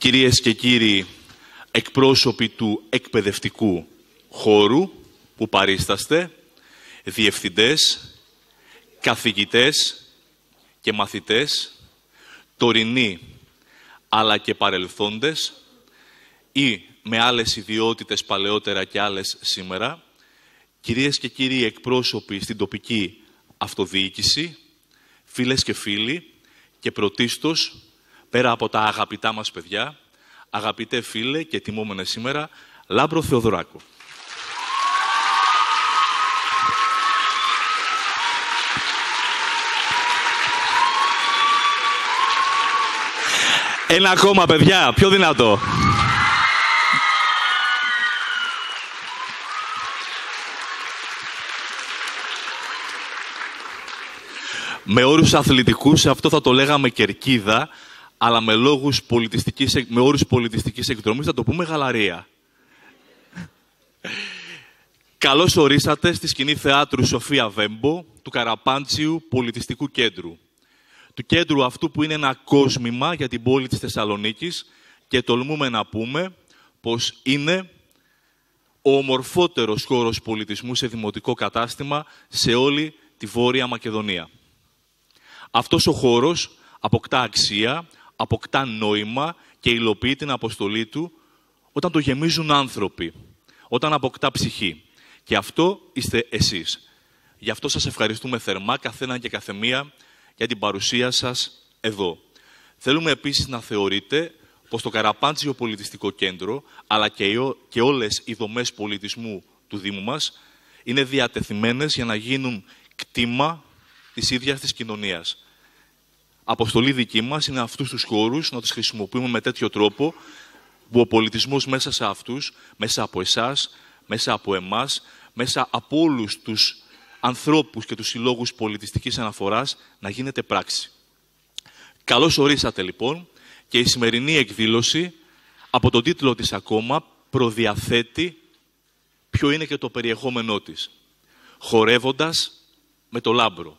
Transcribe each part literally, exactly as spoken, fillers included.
κυρίες και κύριοι εκπρόσωποι του εκπαιδευτικού χώρου που παρίσταστε, διευθυντές, καθηγητές και μαθητές, τωρινοί αλλά και παρελθόντες ή με άλλες ιδιότητες παλαιότερα και άλλες σήμερα, κυρίες και κύριοι εκπρόσωποι στην τοπική αυτοδιοίκηση, φίλες και φίλοι και πρωτίστως, πέρα από τα αγαπητά μας παιδιά, αγαπητέ φίλε και τιμόμενε σήμερα, Λάμπρο Θεοδωράκο. Ένα ακόμα, παιδιά, πιο δυνατό. Με όρους αθλητικούς αυτό θα το λέγαμε κερκίδα, αλλά με, λόγους πολιτιστικής, με όρους πολιτιστικής εκδρομής θα το πούμε γαλαρία. Καλώς ορίσατε στη σκηνή θεάτρου Σοφία Βέμπο του Καραπάντσιου Πολιτιστικού Κέντρου. Του κέντρου αυτού που είναι ένα κόσμημα για την πόλη της Θεσσαλονίκης και τολμούμε να πούμε πως είναι ο ομορφότερος χώρος πολιτισμού σε δημοτικό κατάστημα σε όλη τη Βόρεια Μακεδονία. Αυτός ο χώρος αποκτά αξία, αποκτά νόημα και υλοποιεί την αποστολή του όταν το γεμίζουν άνθρωποι, όταν αποκτά ψυχή. Και αυτό είστε εσείς. Γι' αυτό σας ευχαριστούμε θερμά καθέναν και καθεμία για την παρουσία σας εδώ. Θέλουμε επίσης να θεωρείτε πως το Καραπάντσιο Πολιτιστικό Κέντρο, αλλά και, και όλες οι δομές πολιτισμού του Δήμου μας, είναι διατεθειμένες για να γίνουν κτήμα της ίδιας της κοινωνίας. Αποστολή δική μας είναι αυτούς τους χώρους να τους χρησιμοποιούμε με τέτοιο τρόπο που ο πολιτισμός μέσα σε αυτούς, μέσα από εσάς, μέσα από εμάς, μέσα από όλους τους ανθρώπους και τους συλλόγους πολιτιστικής αναφοράς να γίνεται πράξη. Καλώς ορίσατε λοιπόν και η σημερινή εκδήλωση από τον τίτλο της ακόμα προδιαθέτει ποιο είναι και το περιεχόμενό της. Χορεύοντας με το Λάμπρο.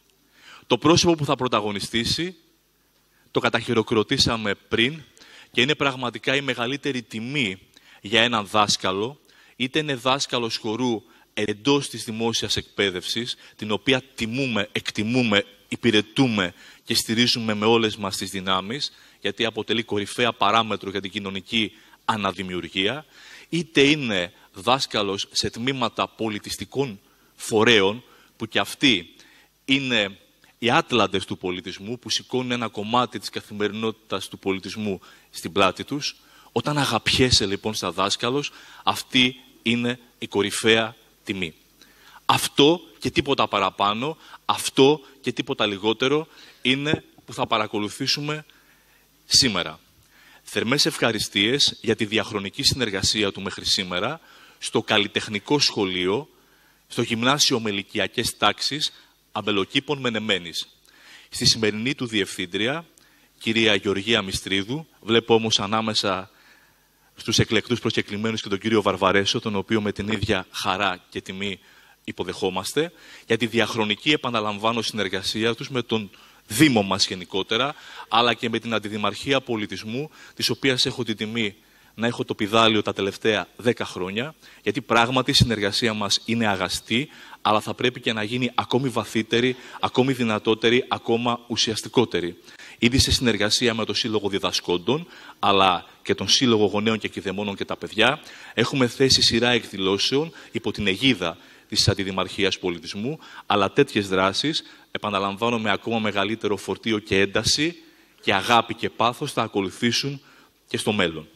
Το πρόσωπο που θα πρωταγωνιστήσει το καταχειροκροτήσαμε πριν και είναι πραγματικά η μεγαλύτερη τιμή για έναν δάσκαλο, είτε είναι δάσκαλος χορού εντός της δημόσιας εκπαίδευσης, την οποία τιμούμε, εκτιμούμε, υπηρετούμε και στηρίζουμε με όλες μας τις δυνάμεις, γιατί αποτελεί κορυφαία παράμετρο για την κοινωνική αναδημιουργία, είτε είναι δάσκαλος σε τμήματα πολιτιστικών φορέων, που και αυτοί είναι οι άτλαντες του πολιτισμού, που σηκώνουν ένα κομμάτι της καθημερινότητας του πολιτισμού στην πλάτη τους. Όταν αγαπιέσαι λοιπόν σαν δάσκαλος, αυτή είναι η κορυφαία τιμή. Αυτό και τίποτα παραπάνω, αυτό και τίποτα λιγότερο είναι που θα παρακολουθήσουμε σήμερα. Θερμές ευχαριστίες για τη διαχρονική συνεργασία του μέχρι σήμερα στο καλλιτεχνικό σχολείο, στο Γυμνάσιο με ηλικιακές τάξεις Αμπελοκήπων Μενεμένης. Στη σημερινή του διευθύντρια, κυρία Γεωργία Μιστρίδου, βλέπω όμως ανάμεσα στους εκλεκτούς προσκεκλημένους και τον κύριο Βαρβαρέσο, τον οποίο με την ίδια χαρά και τιμή υποδεχόμαστε, για τη διαχρονική, επαναλαμβάνω, συνεργασία τους με τον Δήμο μας γενικότερα, αλλά και με την Αντιδημαρχία Πολιτισμού, της οποίας έχω την τιμή να έχω το πηδάλιο τα τελευταία δέκα χρόνια, γιατί πράγματι η συνεργασία μας είναι αγαστή, αλλά θα πρέπει και να γίνει ακόμη βαθύτερη, ακόμη δυνατότερη, ακόμα ουσιαστικότερη. Ήδη σε συνεργασία με το Σύλλογο Διδασκόντων, αλλά και τον Σύλλογο Γονέων και Κηδεμόνων και τα παιδιά, έχουμε θέσει σειρά εκδηλώσεων υπό την αιγίδα της Αντιδημαρχίας Πολιτισμού, αλλά τέτοιες δράσεις, επαναλαμβάνω, με ακόμα μεγαλύτερο φορτίο και ένταση και αγάπη και πάθος, θα ακολουθήσουν και στο μέλλον.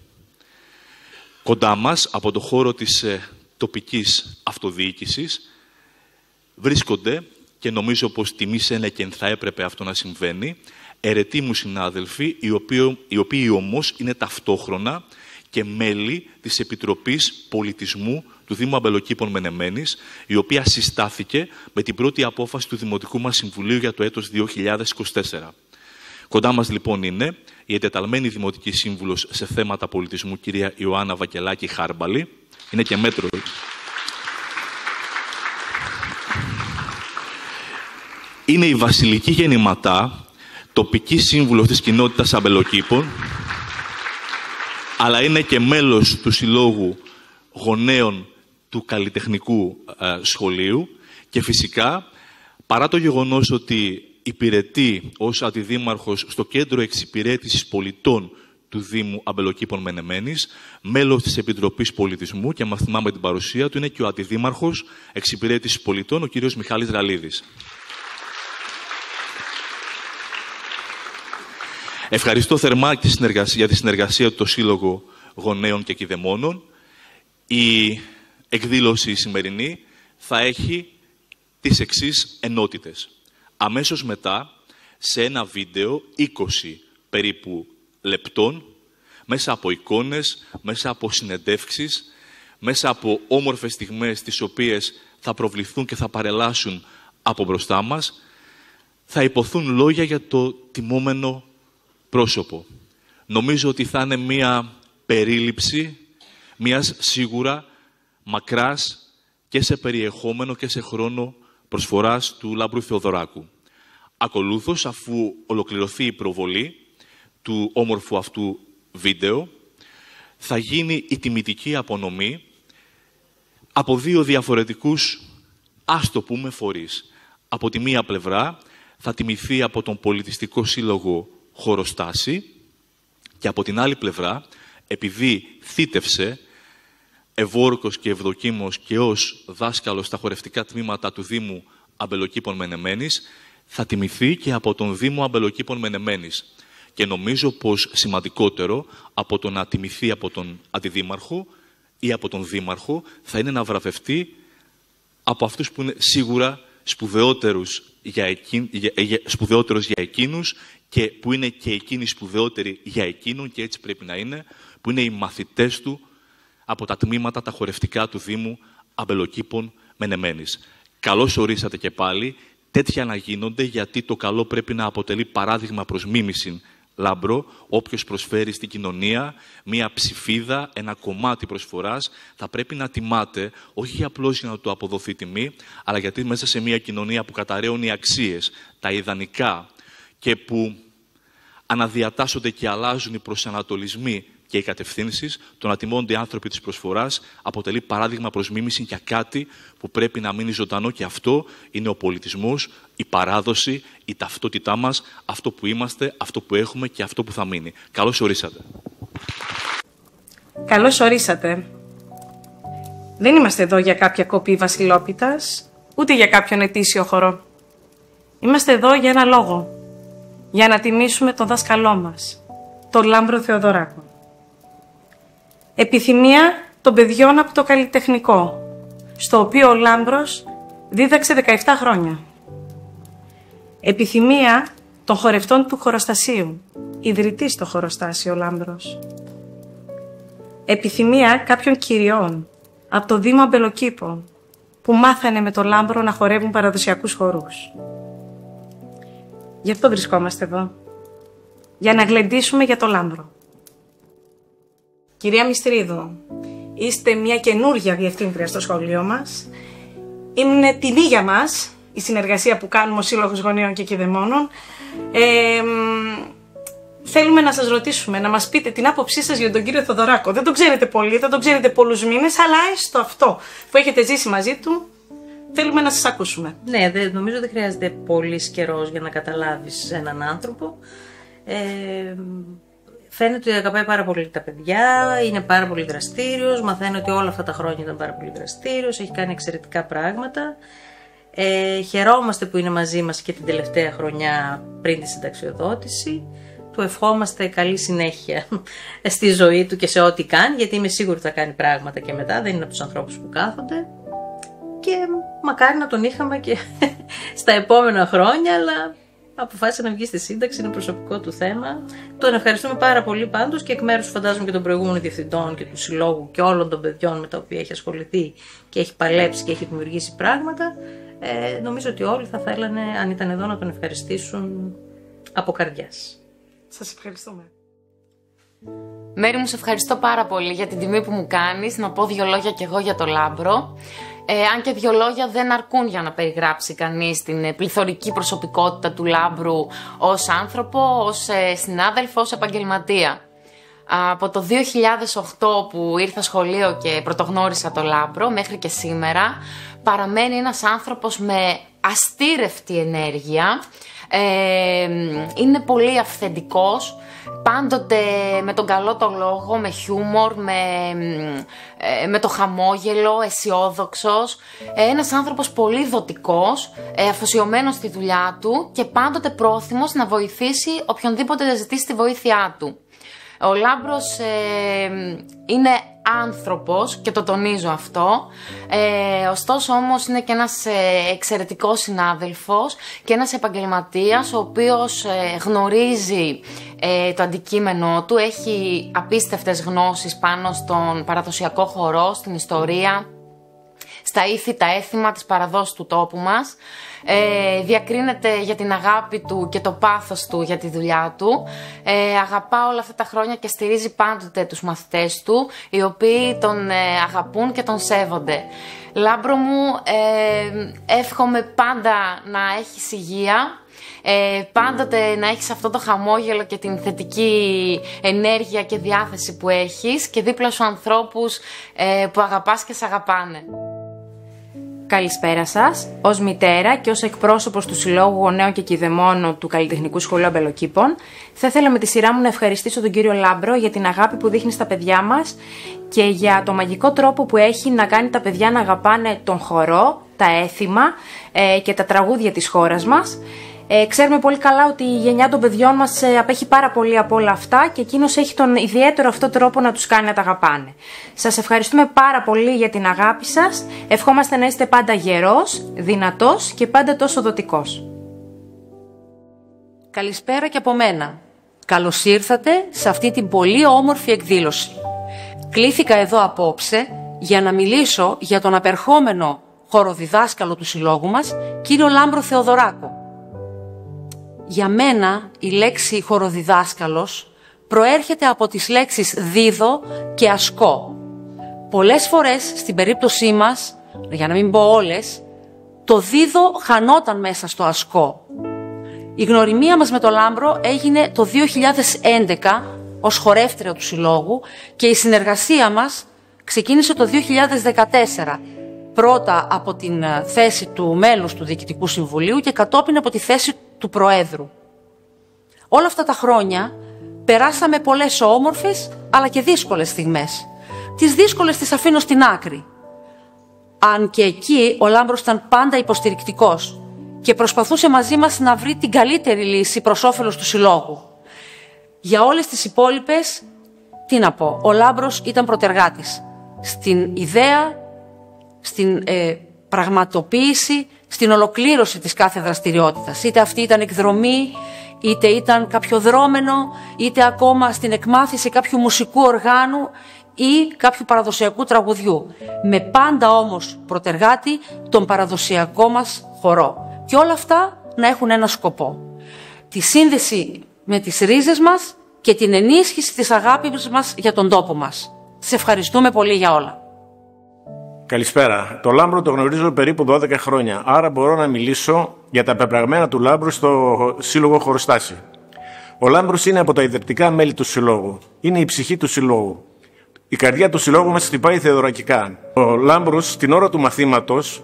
Κοντά μας, από το χώρο της ε, τοπικής αυτοδιοίκησης, βρίσκονται, και νομίζω πως τιμή σένεκεν θα έπρεπε αυτό να συμβαίνει, αιρετοί μου συνάδελφοι, οι οποίοι, οι οποίοι όμως είναι ταυτόχρονα και μέλη της Επιτροπής Πολιτισμού του Δήμου Αμπελοκήπων Μενεμένης, η οποία συστάθηκε με την πρώτη απόφαση του Δημοτικού μας Συμβουλίου για το έτος δύο χιλιάδες είκοσι τέσσερα. Κοντά μας λοιπόν είναι η εντεταλμένη Δημοτική Σύμβουλος σε θέματα πολιτισμού, κυρία Ιωάννα Βακελάκη Χάρμπαλη. Είναι και μέτρο. Είναι η Βασιλική Γεννηματά, τοπική σύμβουλος της κοινότητας Αμπελοκήπων, αλλά είναι και μέλος του Συλλόγου Γονέων του Καλλιτεχνικού ε, Σχολείου και φυσικά, παρά το γεγονός ότι υπηρετεί ως αντιδήμαρχος στο Κέντρο Εξυπηρέτησης Πολιτών του Δήμου Αμπελοκήπων Μενεμένης, μέλος της Επιτροπής Πολιτισμού και μας θυμάμαι την παρουσία του, είναι και ο αντιδήμαρχος Εξυπηρέτησης Πολιτών, ο κύριος Μιχάλης Ραλίδης. Ευχαριστώ θερμά και για τη συνεργασία του το Σύλλογο Γονέων και Κηδεμόνων. Η εκδήλωση σημερινή θα έχει τις εξής ενότητες. Αμέσως μετά, σε ένα βίντεο είκοσι περίπου λεπτών, μέσα από εικόνες, μέσα από συνεντεύξεις, μέσα από όμορφες στιγμές τις οποίες θα προβληθούν και θα παρελάσουν από μπροστά μας, θα υποθούν λόγια για το τιμόμενο πρόσωπο. Νομίζω ότι θα είναι μία περίληψη μιας σίγουρα μακράς και σε περιεχόμενο και σε χρόνο προσφοράς του Λάμπρου Θεοδωράκου. Ακολούθως, αφού ολοκληρωθεί η προβολή του όμορφου αυτού βίντεο, θα γίνει η τιμητική απονομή από δύο διαφορετικούς, ας το πούμε, φορείς. Από τη μία πλευρά θα τιμηθεί από τον Πολιτιστικό Σύλλογο Χωροστάση και από την άλλη πλευρά, επειδή θύτευσε ευόρκος και ευδοκίμος και ως δάσκαλος στα χορευτικά τμήματα του Δήμου Αμπελοκήπων Μενεμένης, θα τιμηθεί και από τον Δήμο Αμπελοκήπων Μενεμένης. Και νομίζω πως σημαντικότερο από το να τιμηθεί από τον αντιδήμαρχο ή από τον δήμαρχο θα είναι να βραβευτεί από αυτούς που είναι σίγουρα σπουδαιότερους για, εκείν, για, για, σπουδαιότερος για εκείνους και που είναι και εκείνοι σπουδαιότεροι για εκείνον, και έτσι πρέπει να είναι, που είναι οι μαθητές του από τα τμήματα, τα χορευτικά του Δήμου Αμπελοκήπων Μενεμένης. Καλώς ορίσατε και πάλι. Τέτοια να γίνονται, γιατί το καλό πρέπει να αποτελεί παράδειγμα προς μίμηση, Λάμπρο. Όποιος προσφέρει στην κοινωνία μία ψηφίδα, ένα κομμάτι προσφοράς, θα πρέπει να τιμάται, όχι απλώς για να του αποδοθεί τιμή, αλλά γιατί μέσα σε μία κοινωνία που καταραίουν οι αξίες, τα ιδανικά και που αναδιατάσσονται και αλλάζουν οι προσανατολισμοί και οι κατευθύνσεις, το να τιμώνται οι άνθρωποι της προσφοράς αποτελεί παράδειγμα προς μίμηση για κάτι που πρέπει να μείνει ζωντανό, και αυτό είναι ο πολιτισμός, η παράδοση, η ταυτότητά μας, αυτό που είμαστε, αυτό που έχουμε και αυτό που θα μείνει. Καλώς ορίσατε. Καλώς ορίσατε. Δεν είμαστε εδώ για κάποια κοπή βασιλόπιτας, ούτε για κάποιον ετήσιο χορό. Είμαστε εδώ για ένα λόγο. Για να τιμήσουμε τον δάσκαλό μας, τον Λάμπρο Θεοδωράκο. Επιθυμία των παιδιών από το καλλιτεχνικό, στο οποίο ο Λάμπρος δίδαξε δεκαεπτά χρόνια. Επιθυμία των χορευτών του χοροστασίου, ιδρυτής στο χοροστάσιο ο Λάμπρος. Επιθυμία κάποιων κυριών από το Δήμο Αμπελοκήπων, που μάθανε με τον Λάμπρο να χορεύουν παραδοσιακούς χορούς. Γι' αυτό βρισκόμαστε εδώ, για να γλεντήσουμε για τον Λάμπρο. Κυρία Μιστρίδου, είστε μια καινούργια διευθύντρια στο σχολείο μας. Είναι τιμή για μας η συνεργασία που κάνουμε ο Σύλλογος Γονέων και Κηδεμόνων. Ε, θέλουμε να σας ρωτήσουμε, να μας πείτε την άποψή σας για τον κύριο Θεοδωράκο. Δεν τον ξέρετε πολύ, δεν τον ξέρετε πολλούς μήνες, αλλά έστω αυτό που έχετε ζήσει μαζί του, θέλουμε να σας ακούσουμε. Ναι, δε, νομίζω δεν χρειάζεται πολύς καιρός για να καταλάβεις έναν άνθρωπο. Ε, Φαίνεται ότι αγαπάει πάρα πολύ τα παιδιά, είναι πάρα πολύ δραστήριος, μαθαίνει ότι όλα αυτά τα χρόνια ήταν πάρα πολύ δραστήριος, έχει κάνει εξαιρετικά πράγματα. Ε, χαιρόμαστε που είναι μαζί μας και την τελευταία χρονιά πριν τη συνταξιοδότηση. Του ευχόμαστε καλή συνέχεια στη ζωή του και σε ό,τι κάνει, γιατί είμαι σίγουρη ότι θα κάνει πράγματα και μετά, δεν είναι από τους ανθρώπους που κάθονται. Και μακάρι να τον είχαμε και στα επόμενα χρόνια, αλλά αποφάσισε να βγει στη σύνταξη, είναι προσωπικό του θέμα. Τον ευχαριστούμε πάρα πολύ πάντως και εκ μέρους φαντάζομαι και των προηγούμενων διευθυντών και του συλλόγου και όλων των παιδιών με τα οποία έχει ασχοληθεί και έχει παλέψει και έχει δημιουργήσει πράγματα. Ε, νομίζω ότι όλοι θα θέλανε, αν ήταν εδώ, να τον ευχαριστήσουν από καρδιάς. Σας ευχαριστούμε. Μέρη μου, σε ευχαριστώ πάρα πολύ για την τιμή που μου κάνεις. Να πω δύο λόγια κι εγώ για το Λάμπρο. Ε, αν και δύο λόγια δεν αρκούν για να περιγράψει κανείς την πληθωρική προσωπικότητα του Λάμπρου ως άνθρωπο, ως ε, συνάδελφο, ως επαγγελματία. Από το δύο χιλιάδες οκτώ που ήρθα σχολείο και πρωτογνώρισα το Λάμπρο μέχρι και σήμερα, παραμένει ένας άνθρωπος με αστήρευτη ενέργεια. Ε, είναι πολύ αυθεντικός, πάντοτε με τον καλό το λόγο, με χιούμορ, με, ε, με το χαμόγελο, αισιόδοξος. Ε, ένας άνθρωπος πολύ δοτικός, ε, αφοσιωμένος στη δουλειά του και πάντοτε πρόθυμος να βοηθήσει οποιονδήποτε ζητήσει τη βοήθειά του. Ο Λάμπρος ε, είναι άνθρωπος και το τονίζω αυτό, ε, ωστόσο όμως είναι και ένας ε, εξαιρετικός συνάδελφος και ένας επαγγελματίας ο οποίος ε, γνωρίζει ε, το αντικείμενό του, έχει απίστευτες γνώσεις πάνω στον παραδοσιακό χορό, στην ιστορία, στα ήθη, τα έθιμα, τις παραδόσεις του τόπου μας. Ε, διακρίνεται για την αγάπη του και το πάθος του για τη δουλειά του. Ε, αγαπά όλα αυτά τα χρόνια και στηρίζει πάντοτε τους μαθητές του, οι οποίοι τον ε, αγαπούν και τον σέβονται. Λάμπρο μου, ε, εύχομαι πάντα να έχεις υγεία, ε, πάντοτε να έχεις αυτό το χαμόγελο και την θετική ενέργεια και διάθεση που έχεις και δίπλα σου ανθρώπους ε, που αγαπάς και σ' αγαπάνε. Καλησπέρα σας. Ως μητέρα και ως εκπρόσωπος του Συλλόγου Γονέων και Κηδεμόνων του Καλλιτεχνικού Σχολείου Αμπελοκήπων, θα ήθελα με τη σειρά μου να ευχαριστήσω τον κύριο Λάμπρο για την αγάπη που δείχνει στα παιδιά μας και για το μαγικό τρόπο που έχει να κάνει τα παιδιά να αγαπάνε τον χορό, τα έθιμα ε, και τα τραγούδια της χώρας μας. Ε, ξέρουμε πολύ καλά ότι η γενιά των παιδιών μας ε, απέχει πάρα πολύ από όλα αυτά και εκείνος έχει τον ιδιαίτερο αυτό τρόπο να τους κάνει να τα αγαπάνε. Σας ευχαριστούμε πάρα πολύ για την αγάπη σας. Ευχόμαστε να είστε πάντα γερός, δυνατός και πάντα τόσο δοτικός. Καλησπέρα και από μένα. Καλώς ήρθατε σε αυτή την πολύ όμορφη εκδήλωση. Κλήθηκα εδώ απόψε για να μιλήσω για τον απερχόμενο χοροδιδάσκαλο του συλλόγου μας, κύριο Λάμπρο Θεοδωράκο. Για μένα η λέξη χοροδιδάσκαλος προέρχεται από τις λέξεις δίδω και ασκώ. Πολλές φορές στην περίπτωσή μας, για να μην πω όλες, το δίδω χανόταν μέσα στο ασκώ. Η γνωριμία μας με το Λάμπρο έγινε το δύο χιλιάδες έντεκα ως χορεύτρια του συλλόγου και η συνεργασία μας ξεκίνησε το δύο χιλιάδες δεκατέσσερα. Πρώτα από την θέση του μέλους του Διοικητικού Συμβουλίου και κατόπιν από τη θέση του Προέδρου. Όλα αυτά τα χρόνια περάσαμε πολλές όμορφες αλλά και δύσκολες στιγμές. Τις δύσκολες τις αφήνω στην άκρη. Αν και εκεί ο Λάμπρος ήταν πάντα υποστηρικτικός και προσπαθούσε μαζί μας να βρει την καλύτερη λύση προς όφελος του συλλόγου. Για όλες τις υπόλοιπες, τι να πω, ο Λάμπρος ήταν πρωτεργάτης στην ιδέα, στην ε, πραγματοποίηση, στην ολοκλήρωση της κάθε δραστηριότητας. Είτε αυτή ήταν εκδρομή, είτε ήταν κάποιο δρόμενο, είτε ακόμα στην εκμάθηση κάποιου μουσικού οργάνου ή κάποιου παραδοσιακού τραγουδιού. Με πάντα όμως πρωτεργάτη τον παραδοσιακό μας χορό. Και όλα αυτά να έχουν ένα σκοπό. Τη σύνδεση με τις ρίζες μας και την ενίσχυση της αγάπης μας για τον τόπο μας. Σε ευχαριστούμε πολύ για όλα. Καλησπέρα. Το Λάμπρο το γνωρίζω περίπου δώδεκα χρόνια, άρα μπορώ να μιλήσω για τα πεπραγμένα του Λάμπρου στο Σύλλογο Χοροστάση. Ο Λάμπρος είναι από τα ιδρυτικά μέλη του Συλλόγου. Είναι η ψυχή του Συλλόγου. Η καρδιά του Συλλόγου μας χτυπάει θεοδωρακικά. Ο Λάμπρος την ώρα του μαθήματος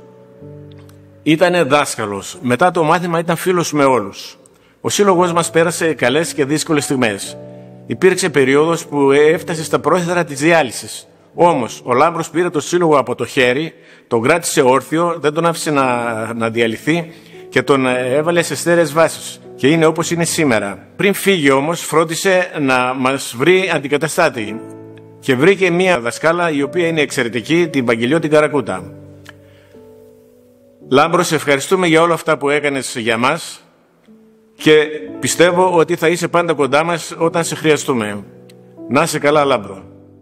ήταν δάσκαλος. Μετά το μάθημα ήταν φίλος με όλους. Ο Σύλλογος μας πέρασε καλές και δύσκολες στιγμές. Υπήρξε περίοδος που έφτασε στα πρόθυρα της διάλυσης. Όμως, ο Λάμπρος πήρε το Σύλλογο από το χέρι, τον κράτησε όρθιο, δεν τον άφησε να, να διαλυθεί και τον έβαλε σε στέρεες βάσεις. Και είναι όπως είναι σήμερα. Πριν φύγει όμως, φρόντισε να μας βρει αντικαταστάτη. Και βρήκε μία δασκάλα η οποία είναι εξαιρετική, την Βαγγελιώτη Καρακούτα. Λάμπρο, σε ευχαριστούμε για όλα αυτά που έκανες για μας και πιστεύω ότι θα είσαι πάντα κοντά μας όταν σε χρειαστούμε. Να είσαι καλά, Λάμπρο.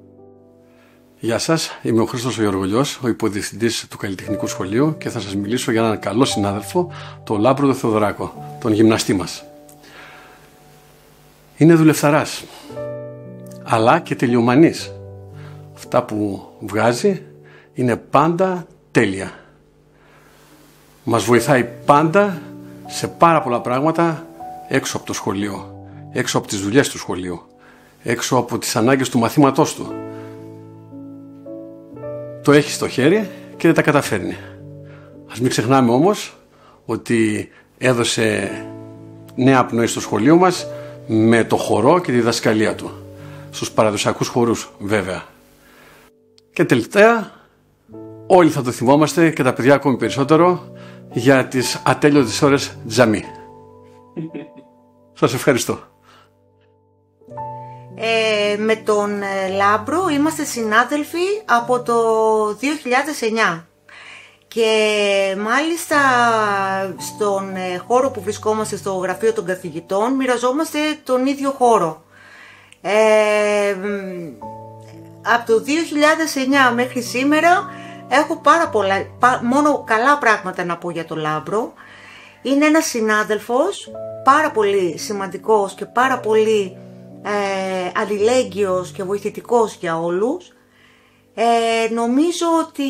Γεια σας, είμαι ο Χρήστος Γεωργολιός, ο υποδιευθυντής του Καλλιτεχνικού Σχολείου και θα σας μιλήσω για έναν καλό συνάδελφο, τον Λάμπρο τον Θεοδωράκο, τον γυμναστή μας. Είναι δουλευταράς, αλλά και τελειομανής. Αυτά που βγάζει είναι πάντα τέλεια. Μας βοηθάει πάντα σε πάρα πολλά πράγματα έξω από το σχολείο, έξω από τις δουλειές του σχολείου. έξω από τις ανάγκες του μαθήματός του. Το έχει στο χέρι και δεν τα καταφέρνει. Ας μην ξεχνάμε όμως ότι έδωσε νέα πνοή στο σχολείο μας με το χορό και τη διδασκαλία του. Στους παραδοσιακούς χορούς βέβαια. Και τελευταία, όλοι θα το θυμόμαστε και τα παιδιά ακόμη περισσότερο για τις ατέλειωτες ώρες τζαμί. Σας ευχαριστώ. Ε, με τον ε, Λάμπρο είμαστε συνάδελφοι από το δύο χιλιάδες εννιά και μάλιστα στον ε, χώρο που βρισκόμαστε στο γραφείο των καθηγητών μοιραζόμαστε τον ίδιο χώρο. Ε, από το δύο χιλιάδες εννιά μέχρι σήμερα έχω πάρα πολλά, πα, μόνο καλά πράγματα να πω για τον Λάμπρο. Είναι ένας συνάδελφος πάρα πολύ σημαντικός και πάρα πολύ ε, αλληλέγγυος και βοηθητικός για όλους. Ε, νομίζω ότι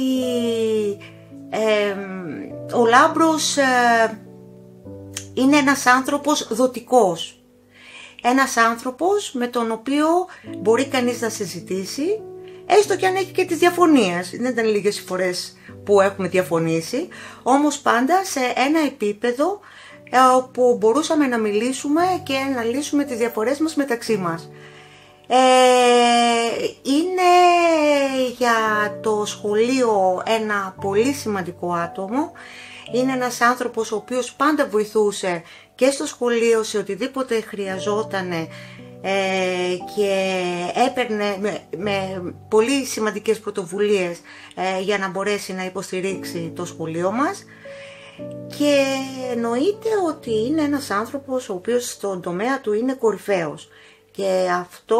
ε, ο Λάμπρος ε, είναι ένας άνθρωπος δοτικός. Ένας άνθρωπος με τον οποίο μπορεί κανείς να συζητήσει, έστω και αν έχει και τις διαφωνίες. Δεν ήταν λίγες φορές που έχουμε διαφωνήσει, όμως πάντα σε ένα επίπεδο όπου μπορούσαμε να μιλήσουμε και να λύσουμε τις διαφορές μας μεταξύ μας. Ε, είναι για το σχολείο ένα πολύ σημαντικό άτομο. Είναι ένας άνθρωπος ο οποίος πάντα βοηθούσε και στο σχολείο σε οτιδήποτε χρειαζότανε ε, και έπαιρνε με, με πολύ σημαντικές πρωτοβουλίες ε, για να μπορέσει να υποστηρίξει το σχολείο μας. Και εννοείται ότι είναι ένας άνθρωπος ο οποίος στον τομέα του είναι κορυφαίος και αυτό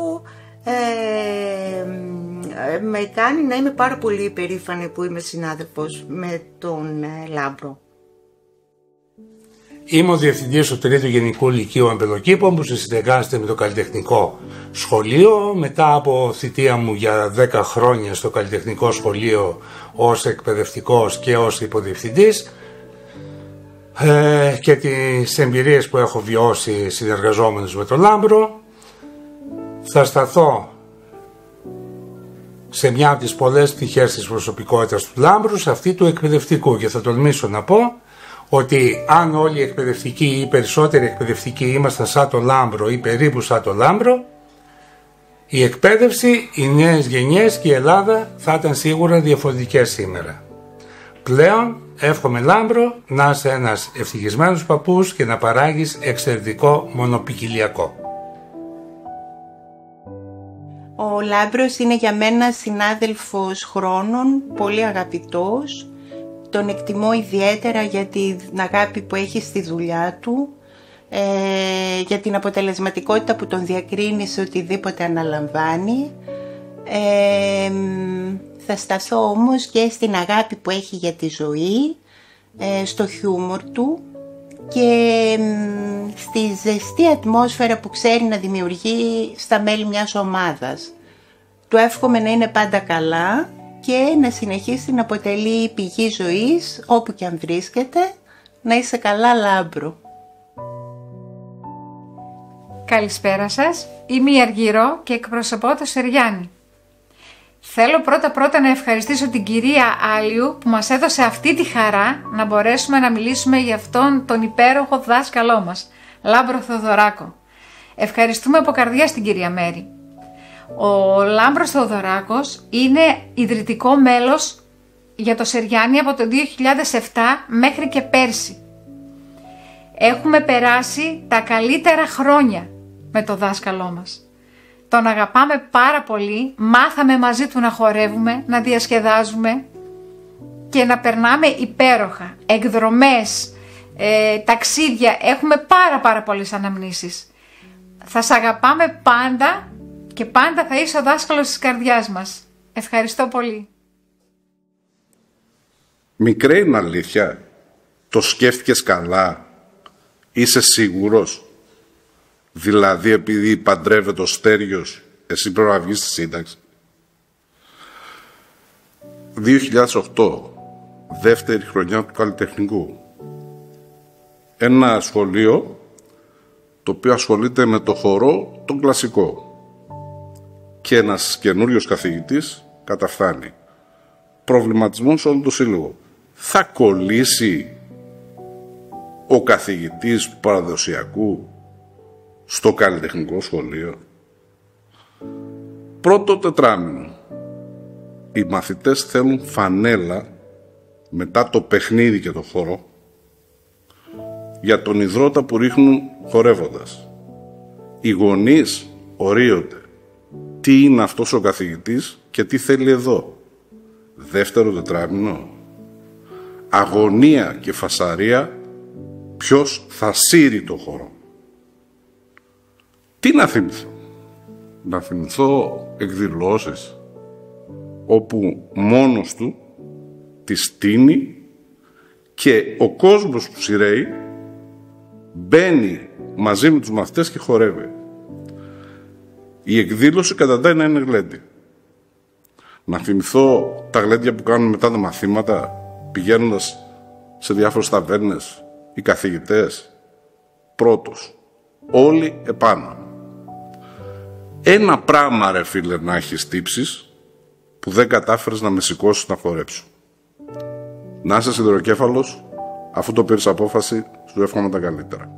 ε, με κάνει να είμαι πάρα πολύ υπερήφανη που είμαι συνάδελφος με τον ε, Λάμπρο. Είμαι ο Διευθυντής του Τρίτου Γενικού Λυκείου Αμπελοκήπων που συνεργάζεται με το Καλλιτεχνικό Σχολείο. Μετά από θητεία μου για δέκα χρόνια στο Καλλιτεχνικό Σχολείο ως εκπαιδευτικός και ως υποδιευθυντής ε, και τις εμπειρίες που έχω βιώσει συνεργαζόμενος με τον Λάμπρο, θα σταθώ σε μια από τις πολλές πτυχές της προσωπικότητας του Λάμπρου, σε αυτή του εκπαιδευτικού, και θα τολμήσω να πω ότι αν όλοι οι εκπαιδευτικοί ή οι περισσότεροι εκπαιδευτικοί ήμασταν σαν το Λάμπρο ή περίπου σαν το Λάμπρο, η εκπαίδευση, οι νέες γενιές και η Ελλάδα θα ήταν σίγουρα διαφορετικές σήμερα. Πλέον εύχομαι Λάμπρο να είσαι ένας ευτυχισμένος παππούς και να παράγεις εξαιρετικό μονοπικιλιακό. Ο Λάμπρος είναι για μένα συνάδελφος χρόνων, πολύ αγαπητός. Τον εκτιμώ ιδιαίτερα για την αγάπη που έχει στη δουλειά του, ε, για την αποτελεσματικότητα που τον διακρίνει σε οτιδήποτε αναλαμβάνει. Ε, θα σταθώ όμως και στην αγάπη που έχει για τη ζωή, ε, στο χιούμορ του και ε, στη ζεστή ατμόσφαιρα που ξέρει να δημιουργεί στα μέλη μιας ομάδας. Του εύχομαι να είναι πάντα καλά και να συνεχίσει να αποτελεί πηγή ζωής όπου και αν βρίσκεται. Να είσαι καλά, Λάμπρο. Καλησπέρα σας, είμαι η Αργυρό και εκπροσωπώ το Σεριάννη. Θέλω πρώτα πρώτα να ευχαριστήσω την κυρία Άλιου που μας έδωσε αυτή τη χαρά να μπορέσουμε να μιλήσουμε για αυτόν τον υπέροχο δάσκαλό μας, Λάμπρο Θεοδωράκο. Ευχαριστούμε από καρδιά στην κυρία Μέρη. Ο Λάμπρος Θεοδωράκος είναι ιδρυτικό μέλος για το Σεριάννη από το δύο χιλιάδες επτά μέχρι και πέρσι. Έχουμε περάσει τα καλύτερα χρόνια με το δάσκαλό μας. Τον αγαπάμε πάρα πολύ, μάθαμε μαζί του να χορεύουμε, να διασκεδάζουμε και να περνάμε υπέροχα. Εκδρομές, ε, ταξίδια, έχουμε πάρα πάρα πολλές αναμνήσεις. Θα σ' αγαπάμε πάντα και πάντα θα είσαι ο δάσκαλος της καρδιάς μας. Ευχαριστώ πολύ. Μικρέ είναι αλήθεια. Το σκέφτηκες καλά. Είσαι σίγουρος. Δηλαδή επειδή παντρεύεται ο Στέριος, εσύ πρέπει να βγεις στη σύνταξη. δύο χιλιάδες οκτώ, δεύτερη χρονιά του Καλλιτεχνικού. Ένα σχολείο το οποίο ασχολείται με το χορό τον κλασικό. και ένας καινούριος καθηγητής καταφθάνει. Προβληματισμός σε όλο το σύλλογο. Θα κολλήσει ο καθηγητής του παραδοσιακού στο καλλιτεχνικό σχολείο? Πρώτο τετράμινο. Οι μαθητές θέλουν φανέλα μετά το παιχνίδι και το χώρο για τον ιδρώτα που ρίχνουν χορεύοντας. Οι γονείς ορίονται τι είναι αυτός ο καθηγητής και τι θέλει εδώ. Δεύτερο τετράμινο. Αγωνία και φασαρία ποιος θα σύρει το χώρο. Τι να θυμηθώ? Να θυμηθώ εκδηλώσεις όπου μόνος του τη στείνει και ο κόσμος που σειραίει μπαίνει μαζί με τους μαθητές και χορεύει. Η εκδήλωση καταντάει να είναι γλέντι. Να θυμηθώ τα γλέντια που κάνουν μετά τα μαθήματα, πηγαίνοντας σε διάφορες ταβέρνες οι καθηγητές. Πρώτος, όλοι επάνω. Ένα πράγμα, ρε φίλε, να έχεις τύψεις που δεν κατάφερες να με σηκώσεις να χορέψω. Να είσαι σιδεροκέφαλος, αφού το πήρες απόφαση, σου εύχομαι τα καλύτερα.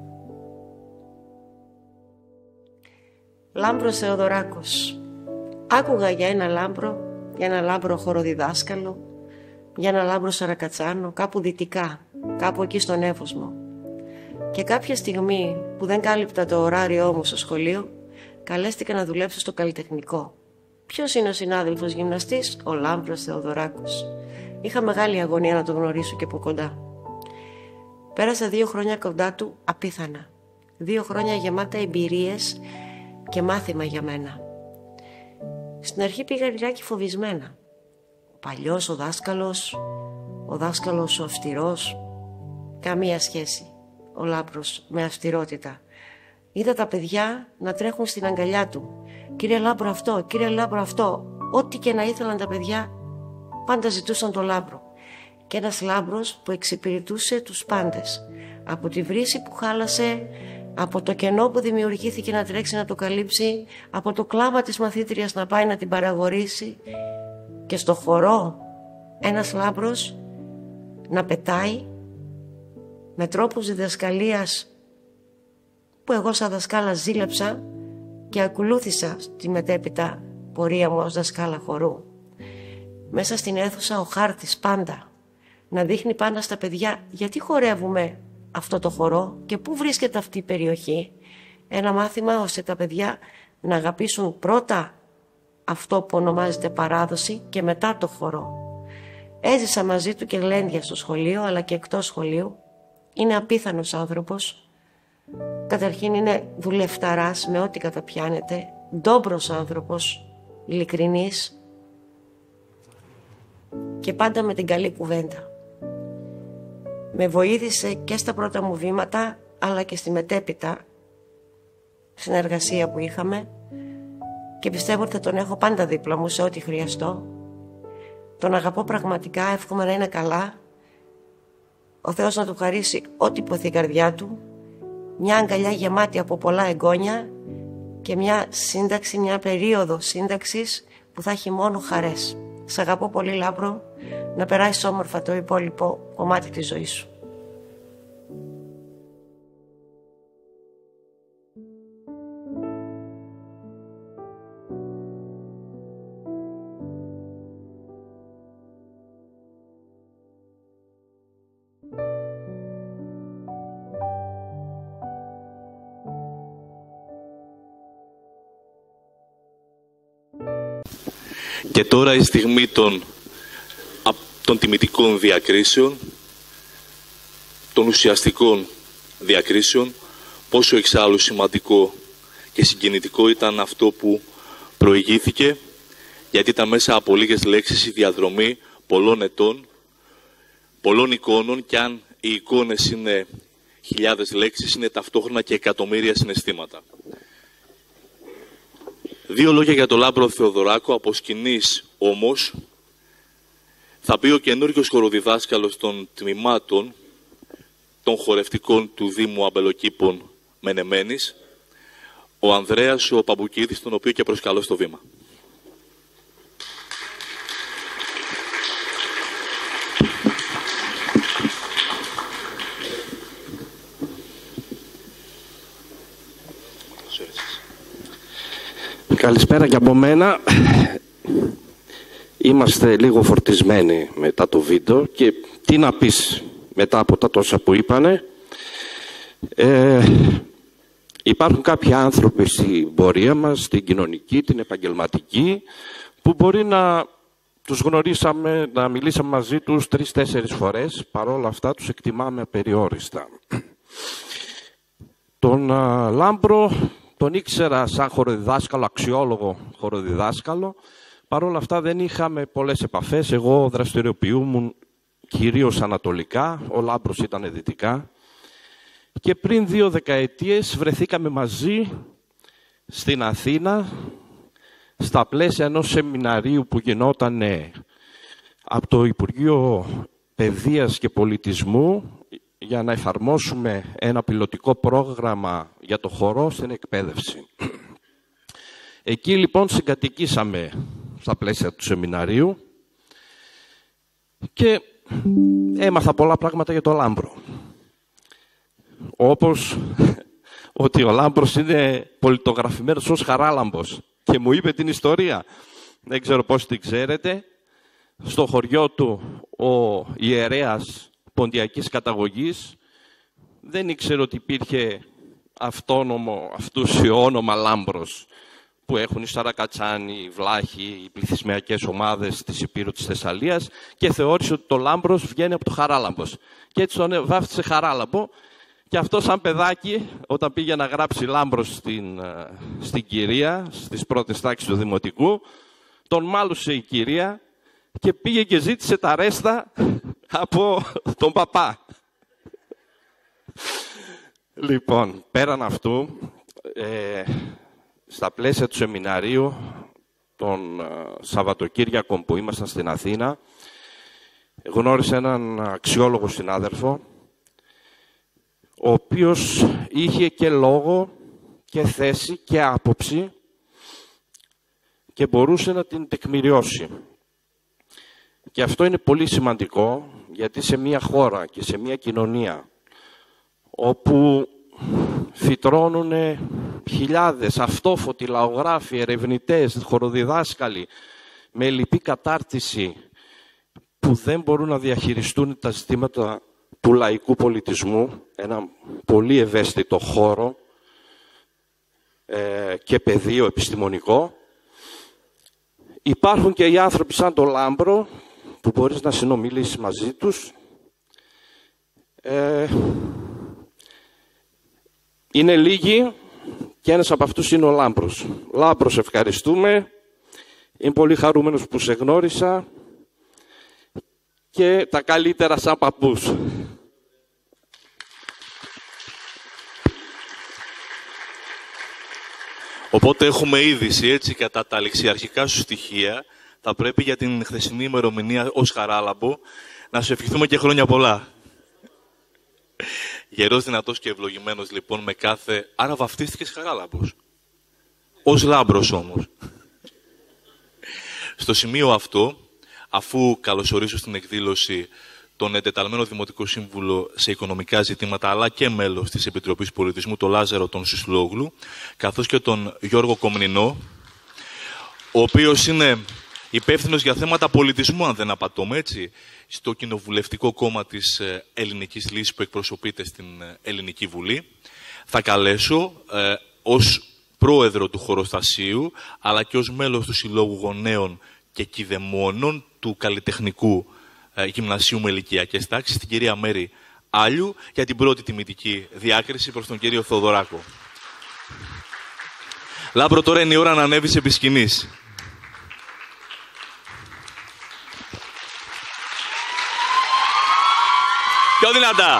Λάμπρος Θεοδωράκος. Άκουγα για ένα Λάμπρο, για ένα Λάμπρο χοροδιδάσκαλο, για ένα Λάμπρο Σαρακατσάνο, κάπου δυτικά, κάπου εκεί στον Εύωσμο. Και κάποια στιγμή που δεν κάλυπτα το ωράριό μου στο σχολείο, καλέστηκα να δουλέψω στο καλλιτεχνικό. Ποιος είναι ο συνάδελφος γυμναστής? Ο Λάμπρος Θεοδωράκος. Είχα μεγάλη αγωνία να τον γνωρίσω και από κοντά. Πέρασα δύο χρόνια κοντά του απίθανα. Δύο χρόνια γεμάτα εμπειρίες και μάθημα για μένα. Στην αρχή πήγα λιγάκι φοβισμένα. Ο παλιός ο δάσκαλος, ο δάσκαλος ο αυστηρός. Καμία σχέση ο Λάμπρος με αυστηρότητα. Είδα τα παιδιά να τρέχουν στην αγκαλιά του. Κύριε Λάμπρο αυτό, κύριε Λάμπρο αυτό. Ό,τι και να ήθελαν τα παιδιά, πάντα ζητούσαν το Λάμπρο. Και ένας Λάμπρος που εξυπηρετούσε τους πάντες. Από τη βρύση που χάλασε, από το κενό που δημιουργήθηκε να τρέξει να το καλύψει, από το κλάμα της μαθήτριας να πάει να την παραγορήσει, και στο χορό ένας Λάμπρος να πετάει με τρόπους διδασκαλίας που εγώ σαν δασκάλα ζήλεψα και ακολούθησα τη μετέπειτα πορεία μου ως δασκάλα χορού. Μέσα στην αίθουσα ο χάρτης πάντα να δείχνει πάντα στα παιδιά γιατί χορεύουμε αυτό το χορό και πού βρίσκεται αυτή η περιοχή. Ένα μάθημα ώστε τα παιδιά να αγαπήσουν πρώτα αυτό που ονομάζεται παράδοση και μετά το χορό. Έζησα μαζί του και γλέντια στο σχολείο αλλά και εκτός σχολείου. Είναι απίθανος άνθρωπος. Καταρχήν είναι δουλευταράς με ό,τι καταπιάνεται. Ντόμπρος άνθρωπος, ειλικρινής και πάντα με την καλή κουβέντα. Με βοήθησε και στα πρώτα μου βήματα αλλά και στη μετέπειτα συνεργασία που είχαμε και πιστεύω ότι θα τον έχω πάντα δίπλα μου σε ό,τι χρειαστώ. Τον αγαπώ πραγματικά, εύχομαι να είναι καλά. Ο Θεός να του χαρίσει ό,τι ποθεί η καρδιά του. Μια αγκαλιά γεμάτη από πολλά εγγόνια και μια σύνταξη, μια περίοδο σύνταξης που θα έχει μόνο χαρές. Σ' αγαπώ πολύ Λάμπρο, να περάσεις όμορφα το υπόλοιπο κομμάτι της ζωής σου. Και τώρα η στιγμή των, των τιμητικών διακρίσεων, των ουσιαστικών διακρίσεων, πόσο εξάλλου σημαντικό και συγκινητικό ήταν αυτό που προηγήθηκε, γιατί ήταν μέσα από λίγες λέξεις η διαδρομή πολλών ετών, πολλών εικόνων, και αν οι εικόνες είναι χιλιάδες λέξεις, είναι ταυτόχρονα και εκατομμύρια συναισθήματα. Δύο λόγια για τον Λάμπρο Θεοδωράκο, από σκηνής όμως, θα πει ο καινούργιος χοροδιδάσκαλος των τμήματων των χορευτικών του Δήμου Αμπελοκήπων Μενεμένης, ο Ανδρέας ο Παμπουκίδης, τον οποίο και προσκαλώ στο βήμα. Καλησπέρα και από μένα. Είμαστε λίγο φορτισμένοι μετά το βίντεο και τι να πεις μετά από τα τόσα που είπανε. Ε, υπάρχουν κάποιοι άνθρωποι στην πορεία μας, την κοινωνική, την επαγγελματική, που μπορεί να τους γνωρίσαμε, να μιλήσαμε μαζί τους τρεις-τέσσερις φορές, παρόλα αυτά τους εκτιμάμε απεριόριστα. Τον α, Λάμπρο τον ήξερα σαν χοροδιδάσκαλο, αξιόλογο χοροδιδάσκαλο. Παρ' όλα αυτά δεν είχαμε πολλές επαφές. Εγώ δραστηριοποιούμουν κυρίως ανατολικά, ο Λάμπρος ήταν δυτικά. Και πριν δύο δεκαετίες βρεθήκαμε μαζί στην Αθήνα, στα πλαίσια ενός σεμιναρίου που γινόταν από το Υπουργείο Παιδείας και Πολιτισμού για να εφαρμόσουμε ένα πιλωτικό πρόγραμμα για το χορό στην εκπαίδευση. Εκεί λοιπόν συγκατοικήσαμε στα πλαίσια του σεμιναρίου και έμαθα πολλά πράγματα για τον Λάμπρο. Όπως ότι ο Λάμπρος είναι πολιτογραφημένος ως Χαράλαμπος και μου είπε την ιστορία. Δεν ξέρω πώς την ξέρετε. Στο χωριό του ο ιερέας ποντιακής καταγωγής δεν ήξερε ότι υπήρχε αυτόνομο, αυτούσιο όνομα Λάμπρος που έχουν οι Σαρακατσάνοι, οι Βλάχοι, οι πληθυσμιακές ομάδες της Υπήρου της Θεσσαλίας και θεώρησε ότι το Λάμπρος βγαίνει από το Χαράλαμπος. Και έτσι τον βάφτισε Χαράλαμπο και αυτό σαν παιδάκι όταν πήγε να γράψει Λάμπρος στην, στην κυρία, στις πρώτες τάξεις του Δημοτικού, τον μάλουσε η κυρία και πήγε και ζήτησε τα ρέστα από τον παπά. Λοιπόν, πέραν αυτού, ε, στα πλαίσια του σεμιναρίου, των ε, Σαββατοκύριακων που ήμασταν στην Αθήνα, γνώρισα έναν αξιόλογο συνάδελφο, ο οποίος είχε και λόγο και θέση και άποψη και μπορούσε να την τεκμηριώσει. Και αυτό είναι πολύ σημαντικό, γιατί σε μια χώρα και σε μια κοινωνία όπου φυτρώνουν χιλιάδες αυτόφωτοι λαογράφοι, ερευνητές, χοροδιδάσκαλοι με ελλειπή κατάρτιση που δεν μπορούν να διαχειριστούν τα ζητήματα του λαϊκού πολιτισμού, ένα πολύ ευαίσθητο χώρο ε, και πεδίο επιστημονικό, υπάρχουν και οι άνθρωποι σαν τον Λάμπρο που μπορείς να συνομιλήσεις μαζί τους. Ε, είναι λίγοι και ένας από αυτούς είναι ο Λάμπρος. Λάμπρος, ευχαριστούμε. Είμαι πολύ χαρούμενος που σε γνώρισα και τα καλύτερα σαν παππούς. Οπότε έχουμε είδηση, έτσι, κατά τα ληξιαρχικά σου στοιχεία, θα πρέπει για την χθεσινή ημερομηνία ως Χαράλαμπο να σου ευχηθούμε και χρόνια πολλά. Γερός, δυνατός και ευλογημένος λοιπόν με κάθε... Άρα βαφτίστηκες Χαράλαμπος. Ως Λάμπρος όμως. Στο σημείο αυτό, αφού καλωσορίσω στην εκδήλωση τον εντεταλμένο Δημοτικό Σύμβουλο σε οικονομικά ζητήματα, αλλά και μέλος της Επιτροπής Πολιτισμού, τον Λάζαρο τον Σισλόγλου, καθώς και τον Γιώργο Κομνηνό, ο οποίος είναι υπεύθυνος για θέματα πολιτισμού, αν δεν απατώμε, έτσι, στο Κοινοβουλευτικό Κόμμα της Ελληνικής Λύσης που εκπροσωπείται στην Ελληνική Βουλή. Θα καλέσω ε, ως πρόεδρο του χωροστασίου, αλλά και ως μέλος του Συλλόγου Γονέων και Κηδεμόνων του Καλλιτεχνικού ε, Γυμνασίου με ηλικιακές τάξεις, την κυρία Μέρη Άλιου, για την πρώτη τιμητική διάκριση προς τον κύριο Θοδωράκο. Λάμπρο, τώρα είναι η ώρα να ανέβεις επί σκηνής. Πιο δυνατά.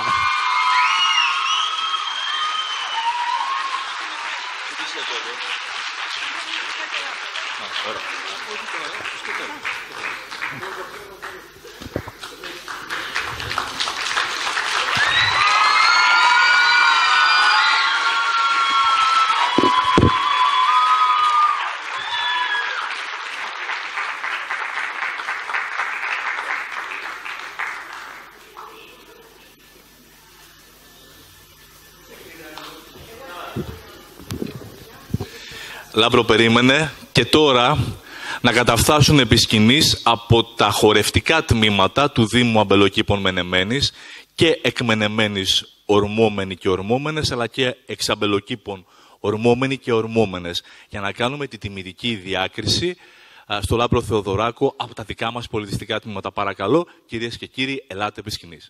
Λάμπρο, περίμενε. Και τώρα να καταφτάσουν επί σκηνής από τα χορευτικά τμήματα του Δήμου Αμπελοκήπων Μενεμένης και εκ Μενεμένης ορμόμενοι και ορμόμενες, αλλά και εξ Αμπελοκήπων ορμόμενοι και ορμόμενες, για να κάνουμε τη τιμητική διάκριση στο Λάμπρο Θεοδωράκο από τα δικά μας πολιτιστικά τμήματα. Παρακαλώ, κυρίες και κύριοι, ελάτε επί σκηνής.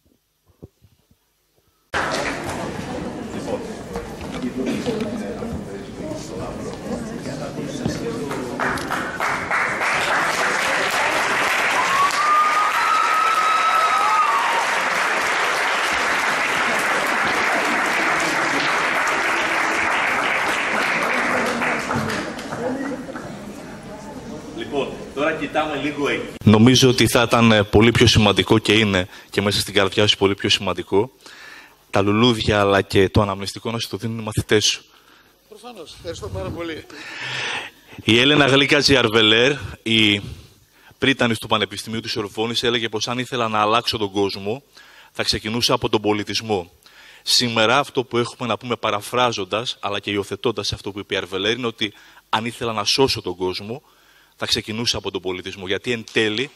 Λοιπόν, τώρα κοιτάμε λίγο εκεί. Νομίζω ότι θα ήταν πολύ πιο σημαντικό και είναι και μέσα στην καρδιά σου πολύ πιο σημαντικό τα λουλούδια αλλά και το αναμνηστικό να σου το δίνουν οι μαθητές σου. Προφανώς. Ευχαριστώ πάρα πολύ. Η Έλενα Γλίκα Τζιαρβελέρ, η πρίτανης του Πανεπιστημίου της Ορφώνης, έλεγε πως αν ήθελα να αλλάξω τον κόσμο θα ξεκινούσα από τον πολιτισμό. Σήμερα αυτό που έχουμε να πούμε παραφράζοντας αλλά και υιοθετώντας αυτό που είπε η Αρβελέρ είναι ότι αν ήθελα να σώσω τον κόσμο θα ξεκινούσα από τον πολιτισμό, γιατί εν τέλει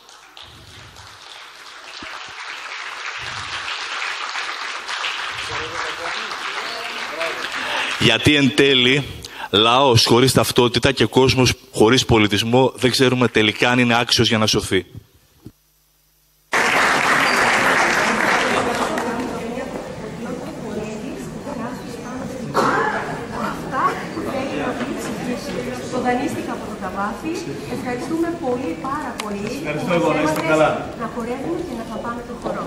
γιατί εν τέλει λαός χωρίς ταυτότητα και κόσμος χωρίς πολιτισμό δεν ξέρουμε τελικά αν είναι άξιος για να σωθεί. Ευχαριστούμε πολύ, πάρα πολύ. Ευχαριστώ εγώ, να είστε καλά. Να χορεύουμε και να θα πάμε το χορό.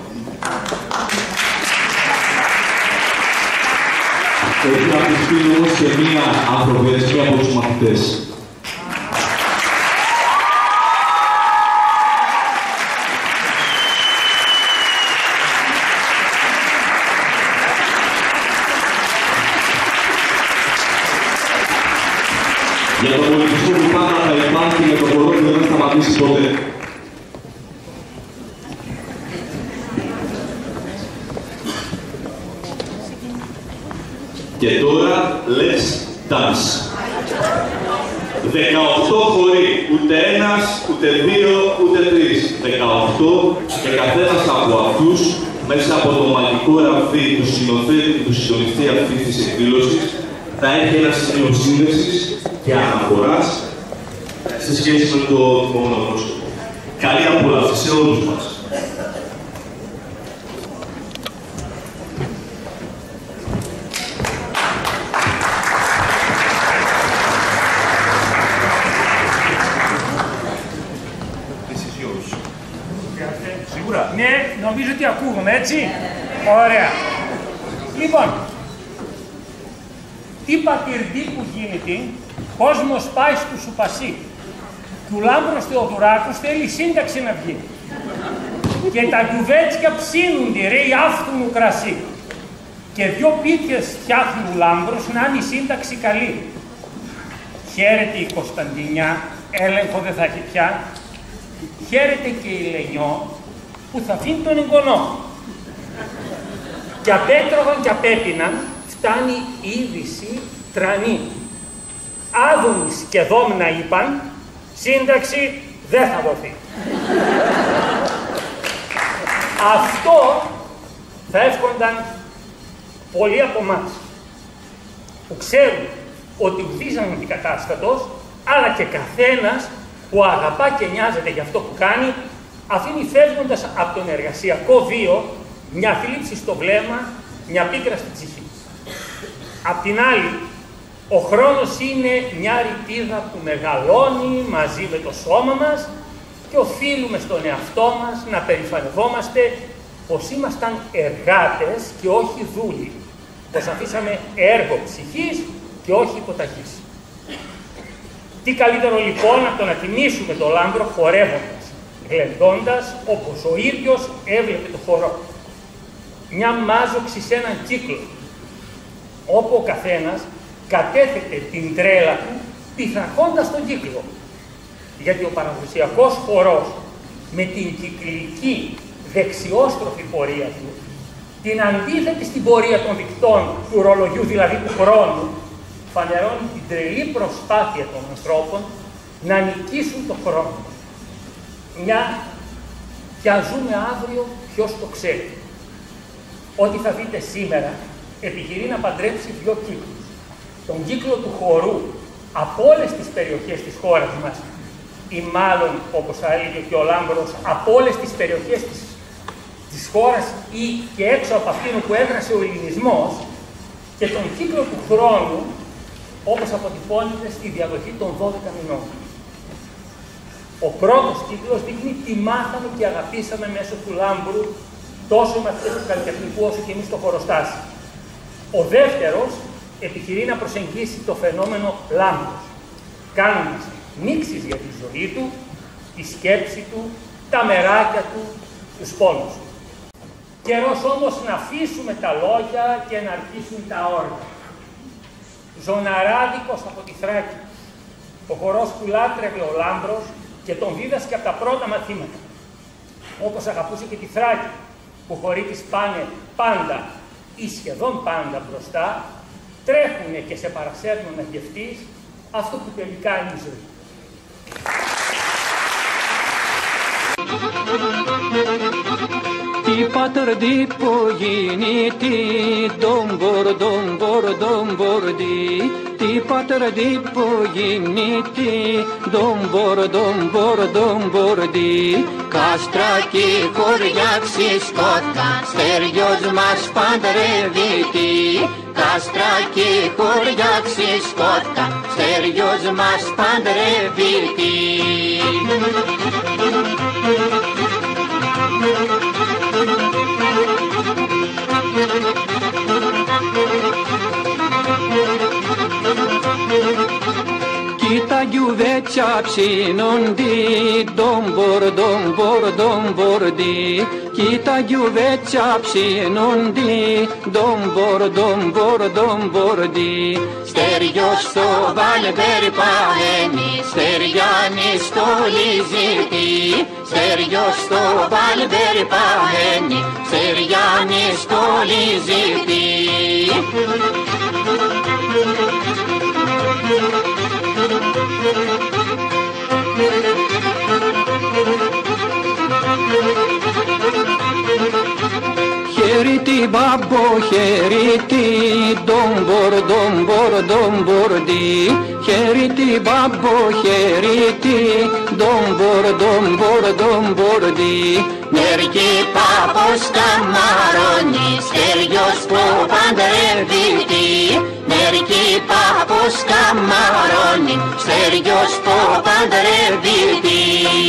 Πρέπει να πιστεί όμως και μία ανθρωπιαστική από τους μαθητές. Για τον πολιτισμό που πάντα θα υπάρχει με το χορό που δεν θα σταματήσει ποτέ. Και τώρα, let's dance. δεκαοκτώ χωρί, ούτε ένας, ούτε δύο, ούτε τρεις. δεκαοκτώ και καθένας από αυτούς, μέσα από το μαγικό ραβδί του συνοθέτη, του συντονιστή αυτής της εκδήλωσης, θα έχει ένα σημείο σύνδεσης και αναφοράς σε σχέση με το επόμενο πρόσωπο. Καλή απόλαυση σε όλους μας. Σίγουρα. Ναι, νομίζω ότι ακούγομαι, έτσι. Ωραία. Λοιπόν, τι πατηρντή που γίνεται, κόσμος πάει στο σουπασί. Του Λάμπρος Θεοδωράκου θέλει σύνταξη να βγει. Και τα γιουβέτσια ψήνονται, ρε, η άφθονου κρασί. Και δυο πίτιες φτιάχνει ο Λάμπρος να είναι η σύνταξη καλή. Χαίρεται η Κωνσταντινιά, έλεγχο δεν θα έχει πια. Χαίρεται και η Λενιό, που θα αφήνει τον εγγονό. Και απέτρωγαν και απέπιναν, φτάνει η είδηση τρανή. Άδωνης και Δόμνα είπαν, σύνταξη δεν θα δοθεί. Αυτό θα εύχονταν πολλοί από εμάς, που ξέρουν ότι ουδίζαν αντικατάστατος, αλλά και καθένας που αγαπά και νοιάζεται για αυτό που κάνει, αφήνει φεύγοντας από τον εργασιακό βίο μια θλίψη στο βλέμμα, μια πίκρα στη ψυχή. Απ' την άλλη, ο χρόνος είναι μια ρητίδα που μεγαλώνει μαζί με το σώμα μας και οφείλουμε στον εαυτό μας να περηφανευόμαστε πως ήμασταν εργάτες και όχι δούλοι, πως αφήσαμε έργο ψυχής και όχι υποταγής. Τι καλύτερο λοιπόν από το να τιμήσουμε τον Λάμπρο χορεύοντας, γλεντώντας όπως ο ίδιος έβλεπε το χορό. Μια μάζοξη σε έναν κύκλο, όπου ο καθένας κατέθετε την τρέλα του πειθαρχώντας τον κύκλο. Γιατί ο παραδοσιακός χορός με την κυκλική δεξιόστροφη πορεία του, την αντίθετη στην πορεία των δικτών του ρολογιού, δηλαδή του χρόνου, φανερώνει την τρελή προσπάθεια των ανθρώπων να νικήσουν τον χρόνο. Μια κι αν ζούμε αύριο, ποιος το ξέρει. Ό,τι θα δείτε σήμερα επιχειρεί να παντρέψει δύο κύκλους. Τον κύκλο του χορού από όλες τις περιοχές της χώρας μας, ή μάλλον, όπως θα έλεγε και ο Λάμπρος, από όλες τις περιοχές της, της χώρας ή και έξω από αυτήν που έδρασε ο ελληνισμός, και τον κύκλο του χρόνου, όπως αποτυπώνεται στη διαδοχή των δώδεκα μηνών. Ο πρώτος κύκλος δείχνει τι μάθαμε και αγαπήσαμε μέσω του Λάμπρου, τόσο οι μαθητές του καλλιτεχνικού όσο και εμείς στο χωροστάσι. Ο δεύτερος επιχειρεί να προσεγγίσει το φαινόμενο Λάμπρος, κάνοντας νήξεις για τη ζωή του, τη σκέψη του, τα μεράκια του, τους πόνους του. Καιρός όμως να αφήσουμε τα λόγια και να αρχίσουν τα όρια. Ζωναράδικος από τη Θράκη, ο χορός που λάτρευε ο Λάμπρος και τον δίδασκε από τα πρώτα μαθήματα. Όπως αγαπούσε και τη Θράκη, που χωρί της πάνε πάντα ή σχεδόν πάντα μπροστά, τρέχουνε και σε παρασέρνουν να γευτείς αυτό που τελικά είναι η ζωή. Ti patr di pogini ti dombor dombor dombor di Ti patr di pogini ti dombor dombor dombor di Κάστρακι χωριά ξυσκότα, στεριός μας παντρεύει τι. Κάστρακι χωριά ξυσκότα, στεριός μας παντρεύει τι. Κοίτα γιουβέτσια ψήνοντι, ντομπορ ντομπορ ντομπορδι. Κοίτα γιουβέτσια ψήνοντι, ντομπορ ντομπορ ντομπορδι. Στεριός στο Βάλμπερ παγαίνει, Στεριάνι στο Λιζίτη. Στεριός στο Βάλμπερ παγαίνει, Στεριάνι στο Λιζίτη. Χαίρητη μπαμπο, χαίρητη, ντομπορ ντομπορ ντομπορδι. Χαίρητη μπαμπο, χαίρητη, ντομπορ ντομπορ ντομπορδι. Μερική πάπος καμαρώνει, στεριός που παντρεύει τι. Μερική πάπος καμαρώνει, στεριός που παντρεύει τι.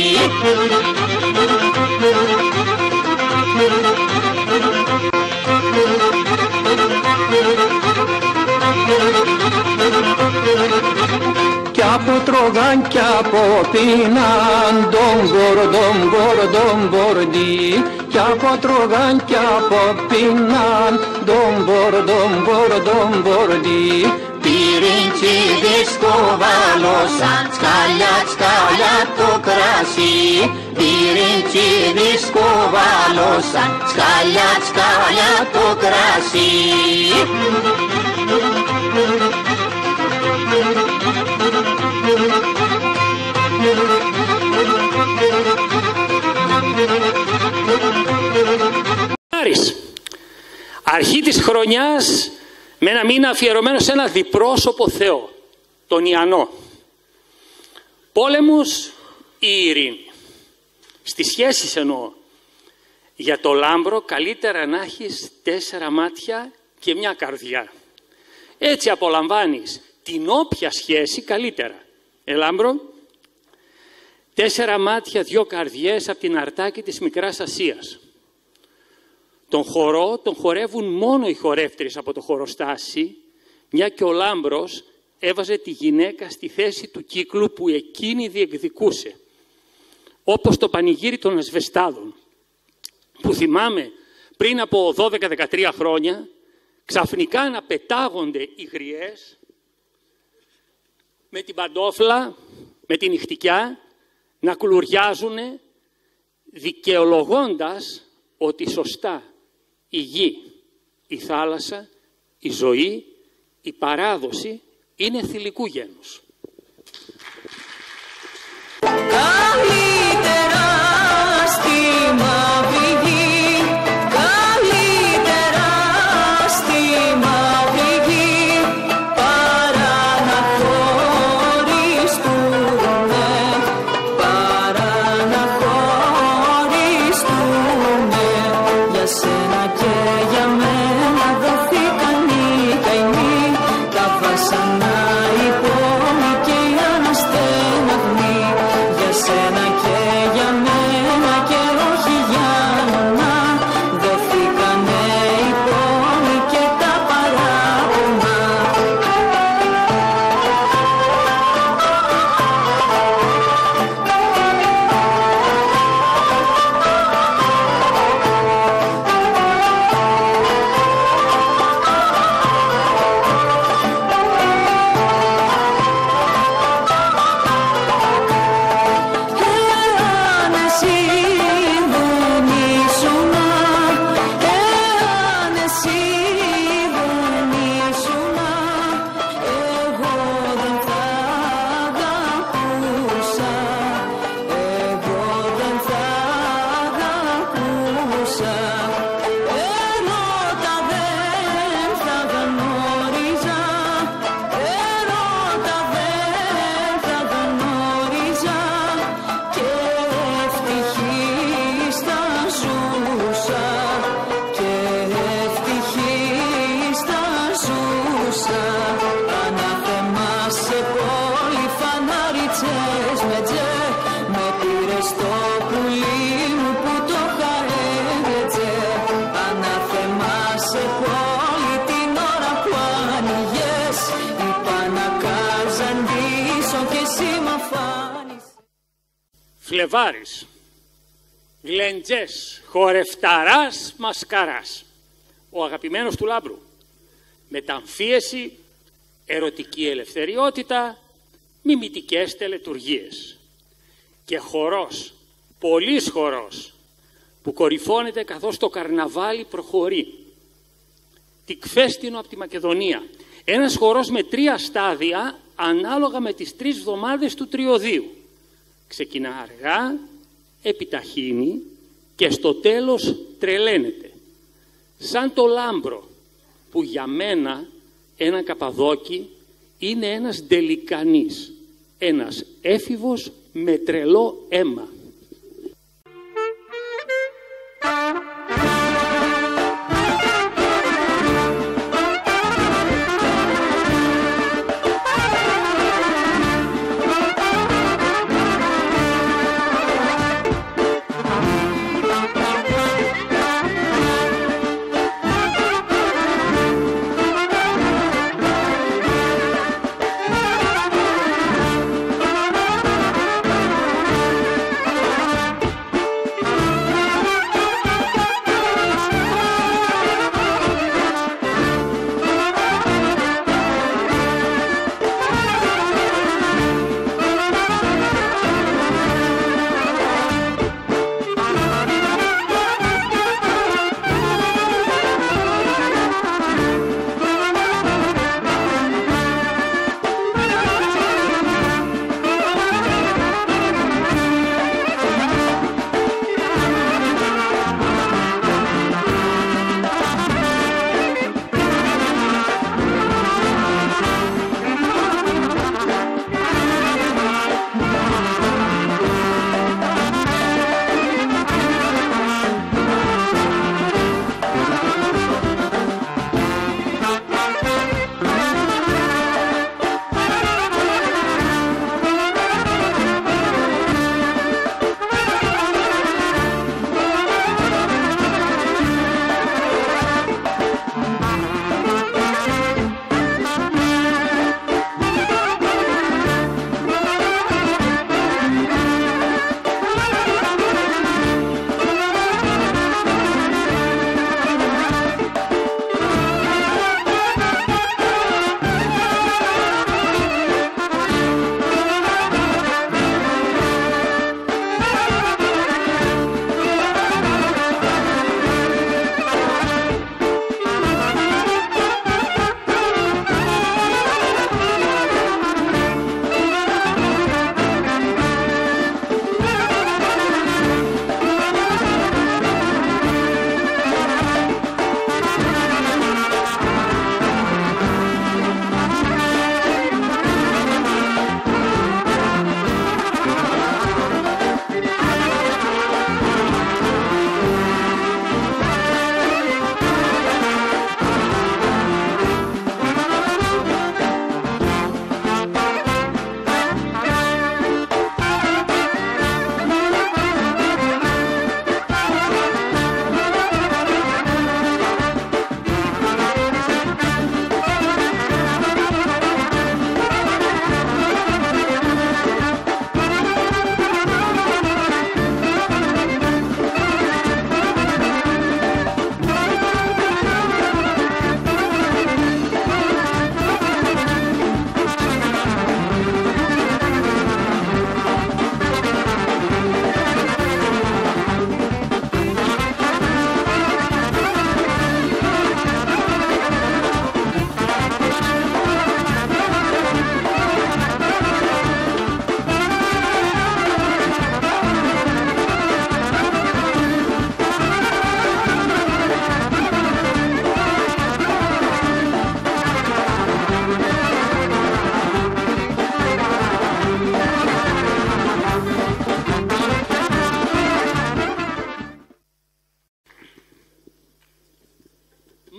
Κι από τρώγαν κι από πίναν, ντομπορ ντομπορ ντομπορδι. Κι από τρώγαν κι από πίναν, ντομπορ ντομπορ ντομπορδι. Πυριντσίδες κοβάλωσαν, σκάλια σκάλια το κρασί. Πυριντσίδες κοβάλωσαν, σκάλια σκάλια το κρασί. Αρχή της χρονιάς με ένα μήνα αφιερωμένο σε ένα διπρόσωπο Θεό, τον Ιαννό. Πόλεμος ή ειρήνη. Στις σχέσεις εννοώ. Για το Λάμπρο καλύτερα να έχεις τέσσερα μάτια και μια καρδιά. Έτσι απολαμβάνεις την όποια σχέση καλύτερα. Ε, Λάμπρο, τέσσερα μάτια, δυο καρδιές από την Αρτάκη της Μικράς Ασίας. Τον χορό τον χορεύουν μόνο οι χορεύτριες από το χωροστάσι, μια και ο Λάμπρος έβαζε τη γυναίκα στη θέση του κύκλου που εκείνη διεκδικούσε. Όπως το πανηγύρι των ασβεστάδων, που θυμάμαι πριν από δώδεκα δεκατρία χρόνια, ξαφνικά να πετάγονται οι γριές με την παντόφλα, με την νυχτικιά, να κλουριάζουν, δικαιολογώντας ότι σωστά η γη, η θάλασσα, η ζωή, η παράδοση είναι θηλυκού γένους. Καλύτερα στη μαύρη γη, καλύτερα στη μαύρη γη, παρά να χωριστούμε, παρά να χωριστούμε. Για σένα και για μένα δοθήκαν οι καημοί, τα βάσανα οι πόνοι και οι αναστέναγμοι. Για σένα και για μένα και όχι για μένα δοθήκανε οι πόνοι και τα παράπονα. Εάν εσύ δεν ήσουνα, εάν εσύ δεν ήσουνα, εγώ δεν θα αγαπούσα, εγώ δεν θα αγαπούσα. Ερώτα δεν θα γνώριζα, ερώτα δεν θα γνώριζα, και ευτυχής θα ζούσα, και ευτυχής θα ζούσα. Ανάθεμα σε πόλη φανάριτσες με τζε, με πήρες στο πουλί μου που το χαρέτζε. Ανάθεμα σε πόλη την ώρα που άνοιγες, είπα να καζαντήσω και εσύ μ' αφάνεις. Φλεβάρης, γλεντζές, χορευταράς, μασκαράς. Ο αγαπημένος του Λάμπρου. Μεταμφίεση, ερωτική ελευθεριότητα, μιμητικές τελετουργίες. Και χορός, πολύς χορός, που κορυφώνεται καθώς το καρναβάλι προχωρεί. Τικφέστηνο από τη Μακεδονία. Ένας χορός με τρία στάδια ανάλογα με τις τρεις εβδομάδες του τριωδίου. Ξεκινά αργά, επιταχύνει και στο τέλος τρελαίνεται. Σαν το Λάμπρο, που για μένα ένα Καπαδόκι είναι ένας ντελικανής, ένας έφηβος με τρελό αίμα.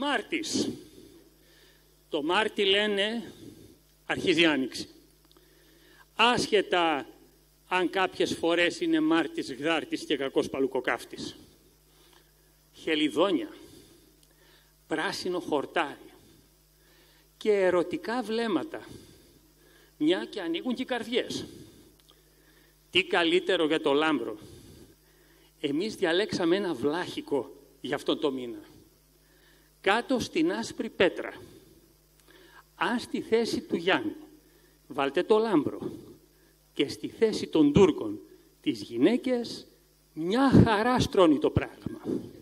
Μάρτης. Το Μάρτι λένε αρχίζει η Άνοιξη. Άσχετα αν κάποιες φορές είναι Μάρτης γδάρτης και κακός παλουκοκάφτης. Χελιδόνια, πράσινο χορτάρι και ερωτικά βλέμματα, μια και ανοίγουν και οι καρδιές. Τι καλύτερο για το Λάμπρο. Εμείς διαλέξαμε ένα βλάχικο για αυτόν το μήνα. Κάτω στην άσπρη πέτρα. Αν στη θέση του Γιάννη βάλτε το Λάμπρο και στη θέση των Τούρκων τις γυναίκες, μια χαρά στρώνει το πράγμα.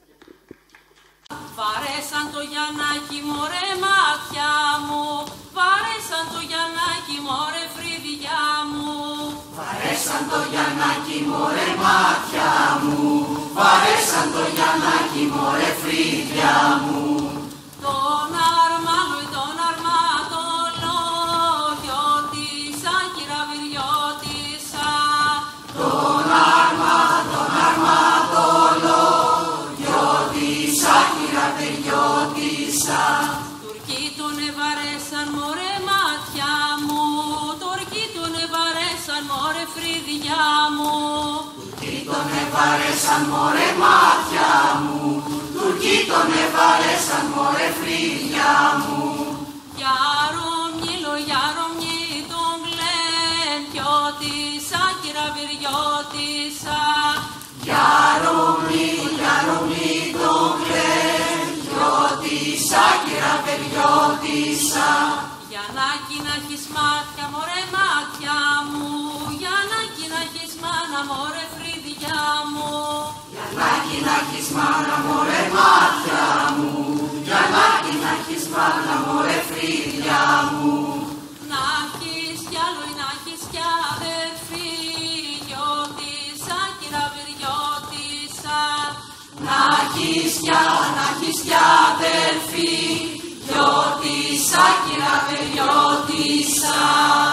Βαρέσαν το Γιαννάκι μωρέ μάτια μου, βαρέσαν το Γιαννάκι μωρέ φρύδια μου. Βαρέσαν το Γιαννάκι μωρέ μάτια μου, βαρέσαν το Γιαννάκι μωρέ φρύδια μου. Τον αρμάνο ή τον αρμάτολο, γιώτησα κυραβυριώτησα. Τον αρμά, τον αρμάτολο, γιώτησα κυραβυριώτησα. Τουρκοί τον εβαρέσαν μωρέ μάτια μου, Τουρκοί τον εβαρέσαν μωρέ φρύδια μου. Τουρκοί τον εβαρέσαν μωρέ μάτια μου, Τουρκοί τον εβαρέσαν μωρέ φρύδια μου. Γιαρομνήλο, γιαρομνή τον κλαίν, γιώτησα κυραβυριώτησα. Γιαρομνή, γιαρομνή τον κλαίν, γιώτησα κυραβυριώτησα. Γιαννάκι να έχεις μάτια μωρέ μάτια μου, Γιαννάκι να έχεις μάνα μωρέ φρύδια μου. Γιαννάκι να έχεις μάνα μωρέ μάτια μου, Γιαννάκι να έχεις μάνα μωρέ φρύδια μου. Να έχεις κι άλλο ή να έχεις κι αδερφή, γιώτησα κυραβυριώτησα. Να έχεις κι άλλο, να έχεις κι αδερφή, γιώτησα κυραβυριώτησα.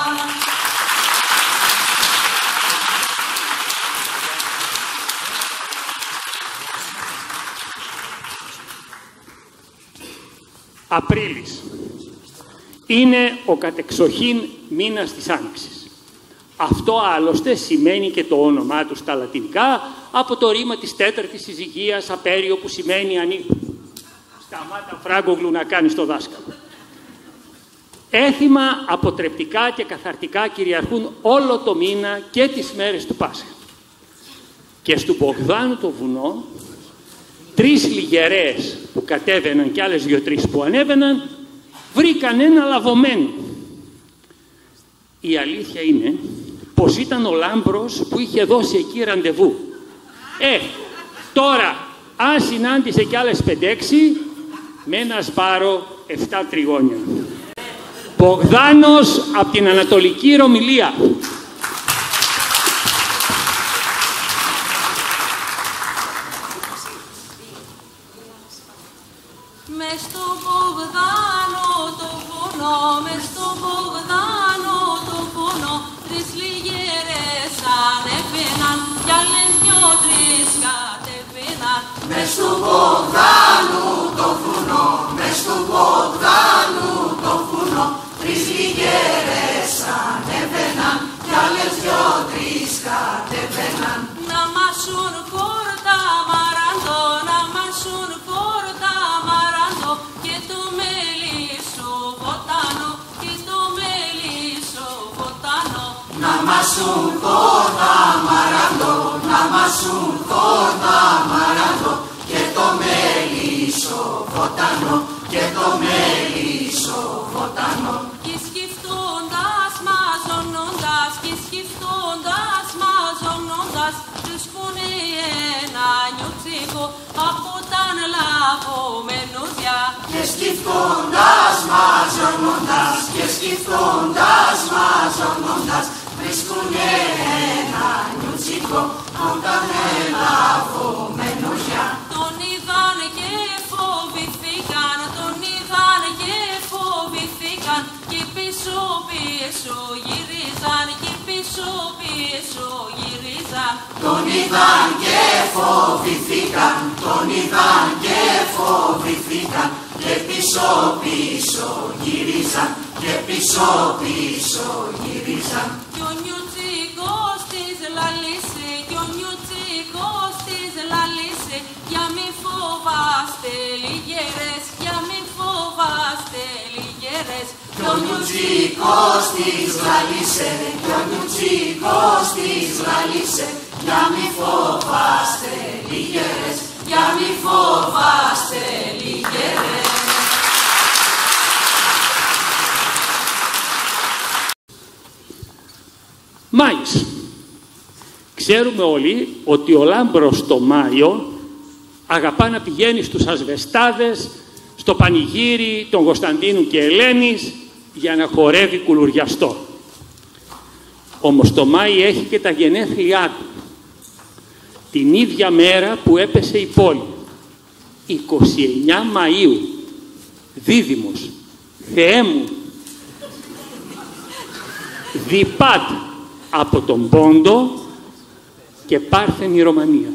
Απρίλης. Είναι ο κατεξοχήν μήνας της Άνοιξης. Αυτό άλλωστε σημαίνει και το όνομά του στα λατινικά από το ρήμα της τέταρτης συζυγίας απέριο που σημαίνει ανοίγει. Σταμάτα Φράγκογλου να κάνεις το δάσκαλο. Έθιμα αποτρεπτικά και καθαρτικά κυριαρχούν όλο το μήνα και τις μέρες του Πάσχα. Και στου Μπογδάνου το βουνό, τρεις λιγερές που κατέβαιναν και άλλες δύο-τρεις που ανέβαιναν, βρήκαν ένα λαβωμένο. Η αλήθεια είναι πως ήταν ο Λάμπρος που είχε δώσει εκεί ραντεβού. Ε, τώρα, αν συνάντησε κι άλλες πεντέξι, με ένα σπάρο εφτά τριγώνια. Μπογδάνος από την Ανατολική Ρωμυλία. Μες στο Μπογδάνο το βουνό, μες στο Μπογδάνο το βουνό, τρεις λιγερές ανέβαιναν κι άλλες δυο-τρεις κατέβαιναν. Μες στο Μπογδάνο το βουνό, μες στο Μπογδάνο το βουνό, τρεις λιγερές ανέβαιναν κι άλλες δυο-τρεις κατέβαιναν. Να μασούν κόρτα μαραντό, να μασούν κόρτα μαραντό, και το μέλισσο βοτάνο, και το μέλισσο βοτάνο. Να μασούν κόρτα μαραντό, να μασούν κόρτα μαραντό, και το μέλισσο βοτάνο, και το μέλισσο βοτάνο. Και σκεφτώντας μαζώνοντας, και σκεφτώντας μαζώνοντας, βρίσκουνε ένα νιουτσίκο από τα λαβωμένουδια. Και σκεφτώντας μαζώνοντας, και σκεφτώντας μαζώνοντας, βρίσκουνε ένα νιουτσίκο από τα λαβωμένουδια. Τον είδαν και φοβηθήκαν, τον είδαν και φοβηθήκαν, και πίσω πίσω γυρίζαν, και πίσω πίσω γυρίζαν. Τον είδαν και φοβηθήκαν, τον είδαν και φοβηθήκαν, αποκριθήκαν και πίσω πίσω γυρίζαν και πίσω πίσω γυρίζαν. Κι ο νιουτσικός της λαλήσε, κι ο νιουτσικός της λαλήσε, για μη φοβάστε λιγερές, για μη φοβάστε λιγερές. Κι ο νιουτσικός της λαλήσε, κι ο νιουτσικός της λαλήσε, για μη φοβάστε λιγερές, για μη φοβάστε λιγερές. Μάης. Ξέρουμε όλοι ότι ο Λάμπρος το Μάιο αγαπά να πηγαίνει στους ασβεστάδες, στο πανηγύρι των Κωνσταντίνου και Ελένης για να χορεύει κουλουριαστό. Όμως το Μάη έχει και τα γενέθλιά του. Την ίδια μέρα που έπεσε η πόλη, εικοστή ενάτη Μαΐου, Δίδυμος, Θεέ μου, διπάτ από τον Πόντο και Πάρθενη Ρωμανία.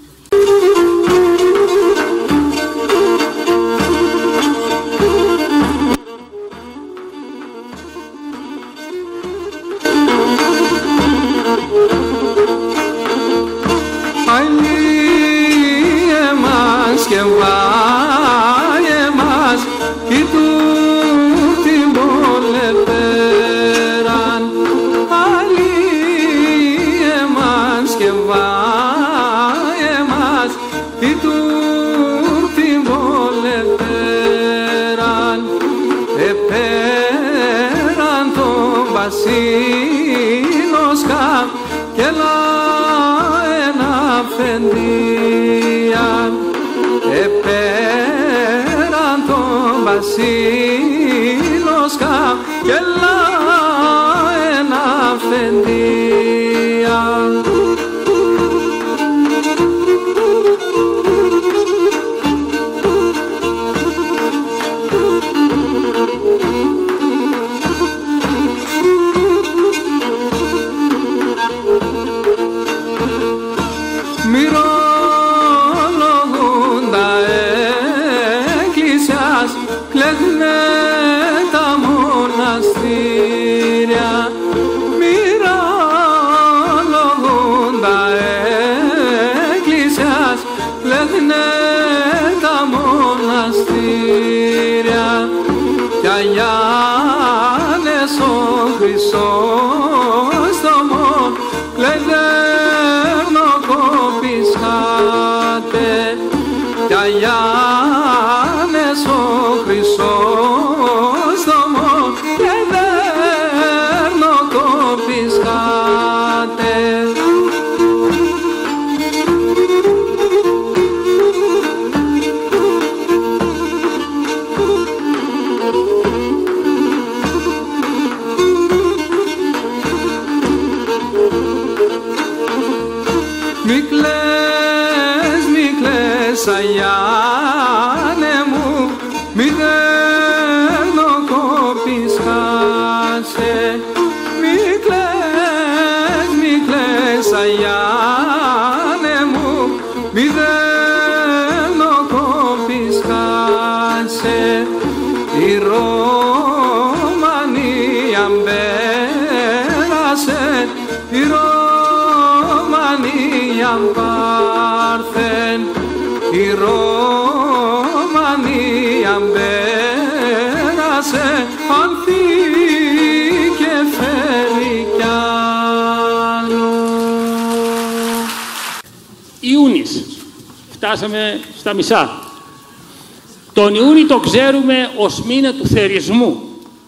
Ιούνις. Φτάσαμε στα μισά. Τον Ιούνι το ξέρουμε ως μήνα του θερισμού.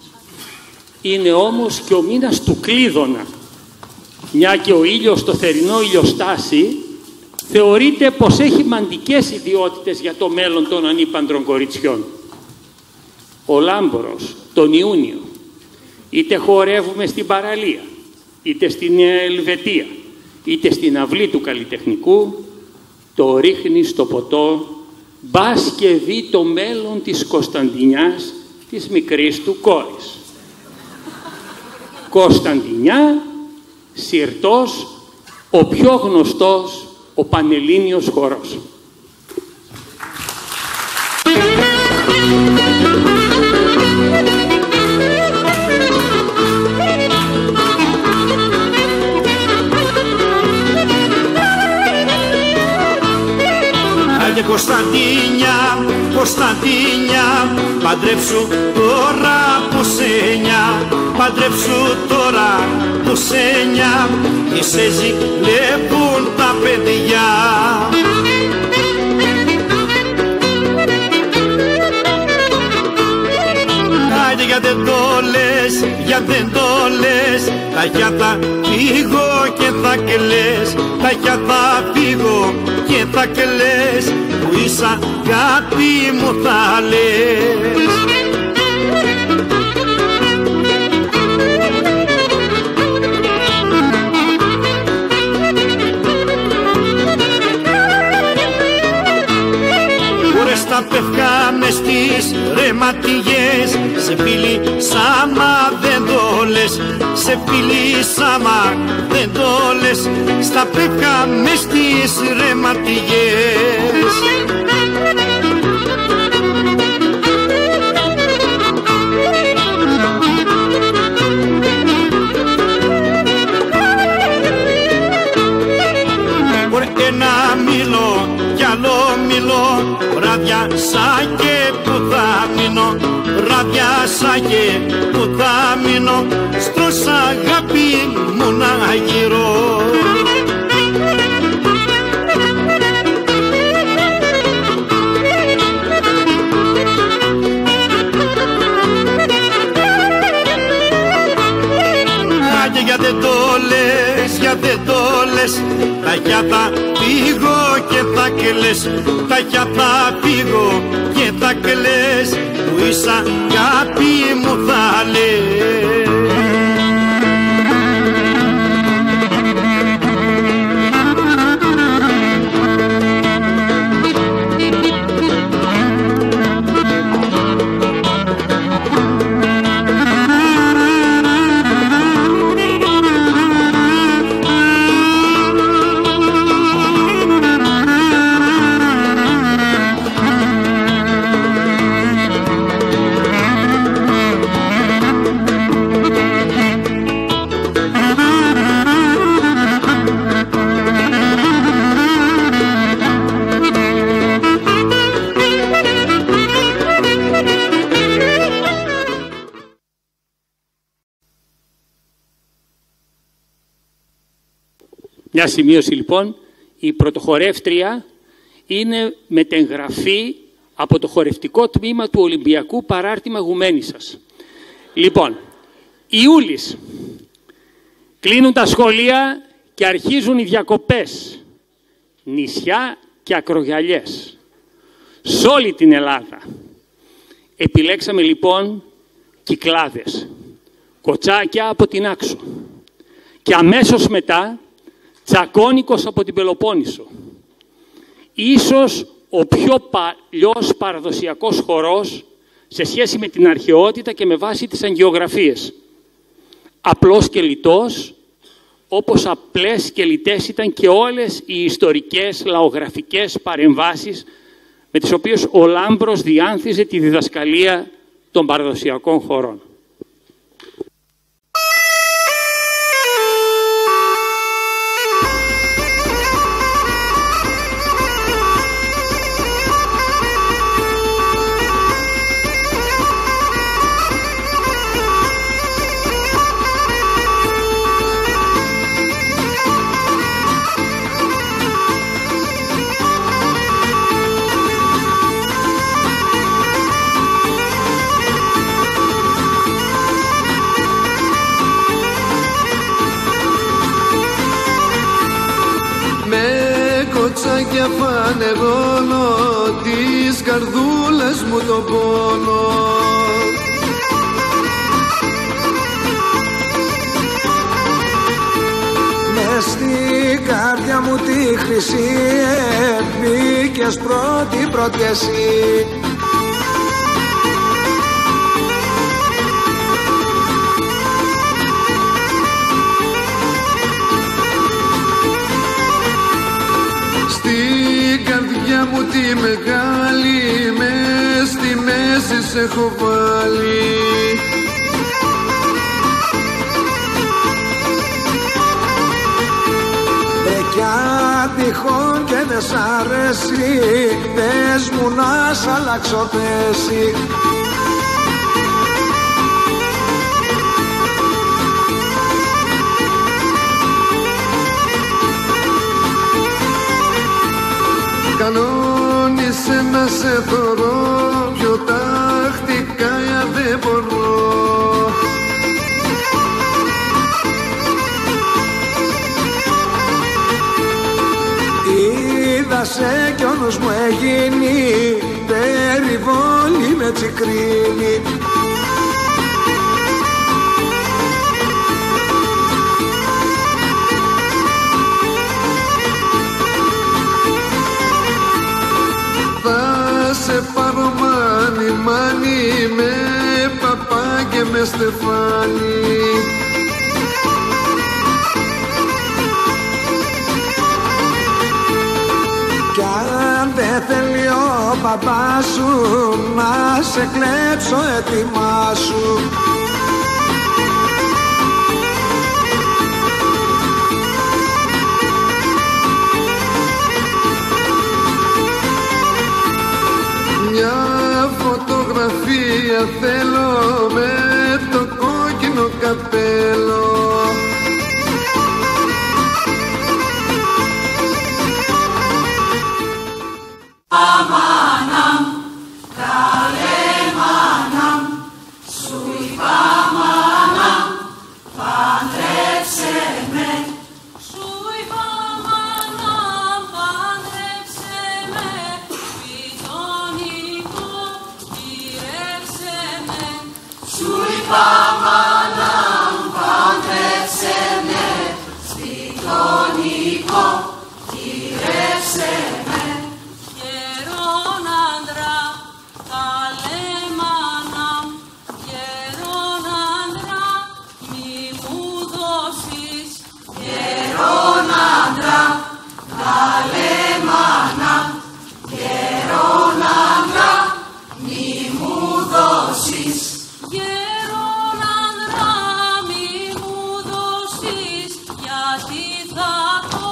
Είναι όμως και ο μήνας του Κλείδωνα. Μια και ο ήλιος στο θερινό ηλιοστάσι θεωρείται πως έχει μαντικές ιδιότητες για το μέλλον των ανήπαντρων κοριτσιών. Ο Λάμπρος τον Ιούνιο, είτε χορεύουμε στην παραλία, είτε στην Ελβετία, είτε στην αυλή του καλλιτεχνικού, το ρίχνει στο ποτό, μπας και δει το μέλλον της Κωνσταντινιάς, της μικρής του κόρης. Κωνσταντινιά, Συρτός, ο πιο γνωστός, ο Πανελλήνιος χορός. Κωνσταντίνια, Κωνσταντίνια, παντρεύσου τώρα που σένια, παντρεύσου τώρα που σένια, και σε ζηλεύουν τα παιδιά. Άιντε για δεν το λες, για δεν το λες, τα για θα φύγω και θα κλαις, τα για θα φύγω και θα κλαις, που είσαι αγάπη μου θα λες. Ωρες τα πεύκαμε στις ρεματιές, σε φίλησα μα δεν το λες, σε φίλησα μα δεν το λες, στα πεύκαμε στις ρεματιές. Ένα μήλο κι άλλο μήλο, ραδιάσα και που θα μείνω, ραδιάσα και που θα μείνω, στρως αγάπη μου να γύρω. Άγια για δεν το λες, για δεν το λες, τα για θα φύγω και θα κλαις, τα για θα φύγω και θα κλαις, που είσαι αγάπη μου θα λες. Μια σημείωση λοιπόν, η πρωτοχορεύτρια είναι μετεγγραφή από το χορευτικό τμήμα του Ολυμπιακού Παράρτημα Γουμένισσας. Λοιπόν, Ιούλης, κλείνουν τα σχολεία και αρχίζουν οι διακοπές, νησιά και ακρογιαλιές, σε όλη την Ελλάδα. Επιλέξαμε λοιπόν Κυκλάδες, Κοτσάκια από την Άξο και αμέσως μετά Τσακώνικος από την Πελοπόννησο. Ίσως ο πιο παλιός παραδοσιακός χορός σε σχέση με την αρχαιότητα και με βάση τις αγγεωγραφίες. Απλός και λιτός, όπως απλές και λιτές ήταν και όλες οι ιστορικές λαογραφικές παρεμβάσεις με τις οποίες ο Λάμπρος διάνθιζε τη διδασκαλία των παραδοσιακών χορών. Και φανερώνω τις καρδούλες μου τον πόνο. Μες στη καρδιά μου τη χρυσή μπήκες πρώτη πρώτη εσύ. Μου τη μεγάλη μες στη μέση σε έχω βάλει. Βρε κι αν τυχόν και με δεν σ' αρέσει, πες μου να σ' αλλάξω θέση. Κανόνισε να σε θωρώ, πιο τακτικά δεν μπορώ. Είδα σε κι όνος μου έγινε, περιβόλη με τσικρίνει. Θα σε πάρω μάνι, μάνι, με παπά και με στεφάνι. Κι αν δεν θέλει ο παπάς σου να σε κλέψω, ετοιμάσου. Μια φωτογραφία θέλω με το κόκκινο καπέλο. Αμάναμ, καλέ μάναμ, σου είπα μάναμ, παντρέψε με. Σου είπα μάναμ, παντρέψε με, σπιτονικό, γυρέψε με. Σου είπα μάναμ, παντρέψε με, σπιτονικό, γυρέψε με. Γερόν άντρα, καλέ μάναμ, γερόν άντρα, μη μου δώσεις. Γερόν άντρα, καλέ μάναμ, γερόν άντρα, μη μου δώσεις. Γερόν άντρα, μη μου δώσεις, γιατί θα το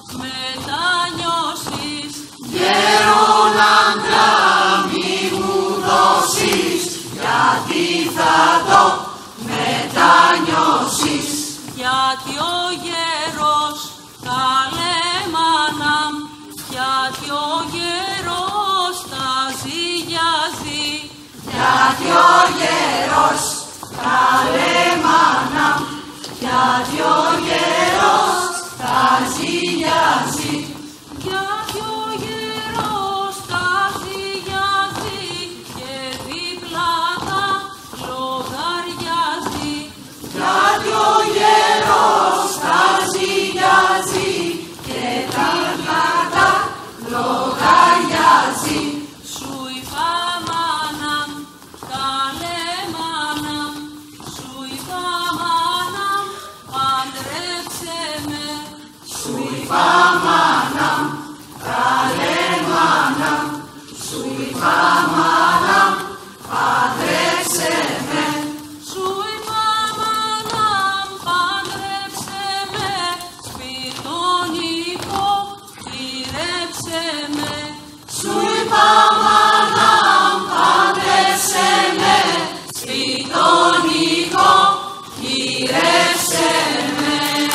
μετανιώσεις. Γερόν άντρα, μη μου δώσεις, γιατί θα το μετανιώσεις. Γιατί ο γέρος, καλέ μάναμ, γιατί ο γέρος τα ζυγιάζει. Γιατί ο γέρος, καλέ μάναμ, γιατί ο γέρος τα ζυγιάζει. Γιατί ο γέρος τα ζυγιάζει και δίπλα τα λογαριάζει. Γιατί ο γέρος τα ζυγιάζει και δίπλα τα λογαριάζει. Σου είπα μάναμ, καλέ μάναμ, σου είπα μάναμ, παντρέψε με. Σου είπα μάναμ, καλέ μάναμ, σου είπα μάναμ, παντρέψε με. Σου είπα μάναμ, παντρέψε με, σπιτονικό, γυρέψε με. Σου είπα μάναμ, παντρέψε με, σπιτονικό, γυρέψε με.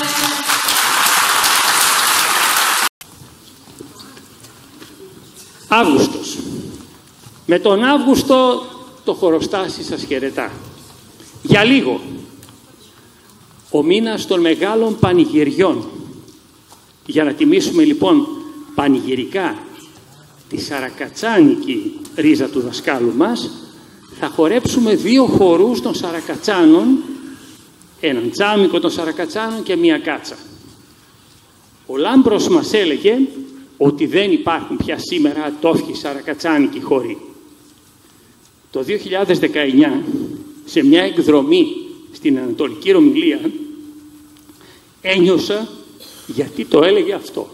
Αύγουστος. Με τον Αύγουστο το χωροστάσι σας χαιρετά. Για λίγο. Ο μήνας των μεγάλων πανηγυριών. Για να τιμήσουμε λοιπόν πανηγυρικά τη σαρακατσάνικη ρίζα του δασκάλου μας, θα χορέψουμε δύο χορούς των σαρακατσάνων, έναν τζάμικο των σαρακατσάνων και μία κάτσα. Ο Λάμπρος μας έλεγε ότι δεν υπάρχουν πια σήμερα ατόφιοι σαρακατσάνικοι χοροί. Το δύο χιλιάδες δεκαεννιά, σε μια εκδρομή στην Ανατολική Ρωμυλία, ένιωσα γιατί το έλεγε αυτό.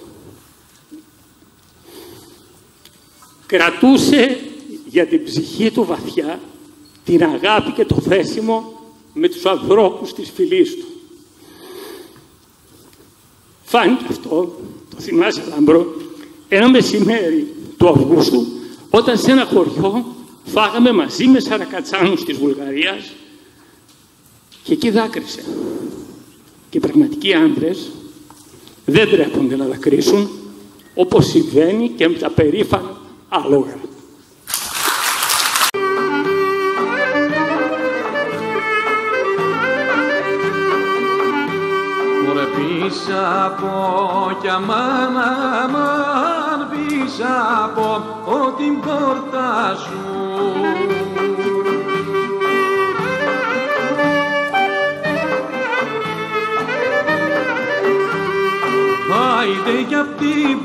Κρατούσε για την ψυχή του βαθιά την αγάπη και το δέσιμο με τους ανθρώπους της φυλής του. Φάνηκε αυτό, το θυμάσαι Λάμπρο, ένα μεσημέρι του Αυγούστου, όταν σε ένα χωριό φάγαμε μαζί με Σαρακατσάνους της Βουλγαρίας και εκεί δάκρυσε. Και οι πραγματικοί άντρες δεν τρέπονται να δακρύσουν, όπως συμβαίνει και με τα περήφανα άλογα. Μωρέ πίσα πω κι αμάν αμάν, πίσα πω ο την πόρτα σου. Άιντε κι απ' την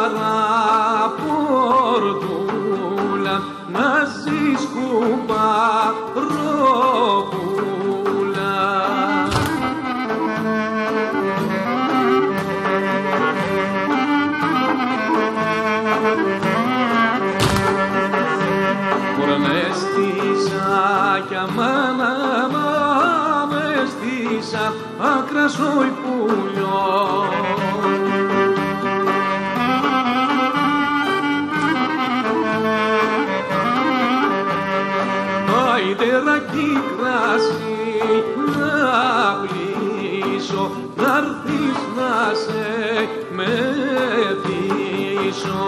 παραπορτούλα να ζεις κουπαρόπουλα. Μωρέ με στήσα κι αμάν αμάν, με στήσα ακρασόι πουλιό. Τεράκι κράσι να πλήσω, να'ρθείς να σε μεθύσω.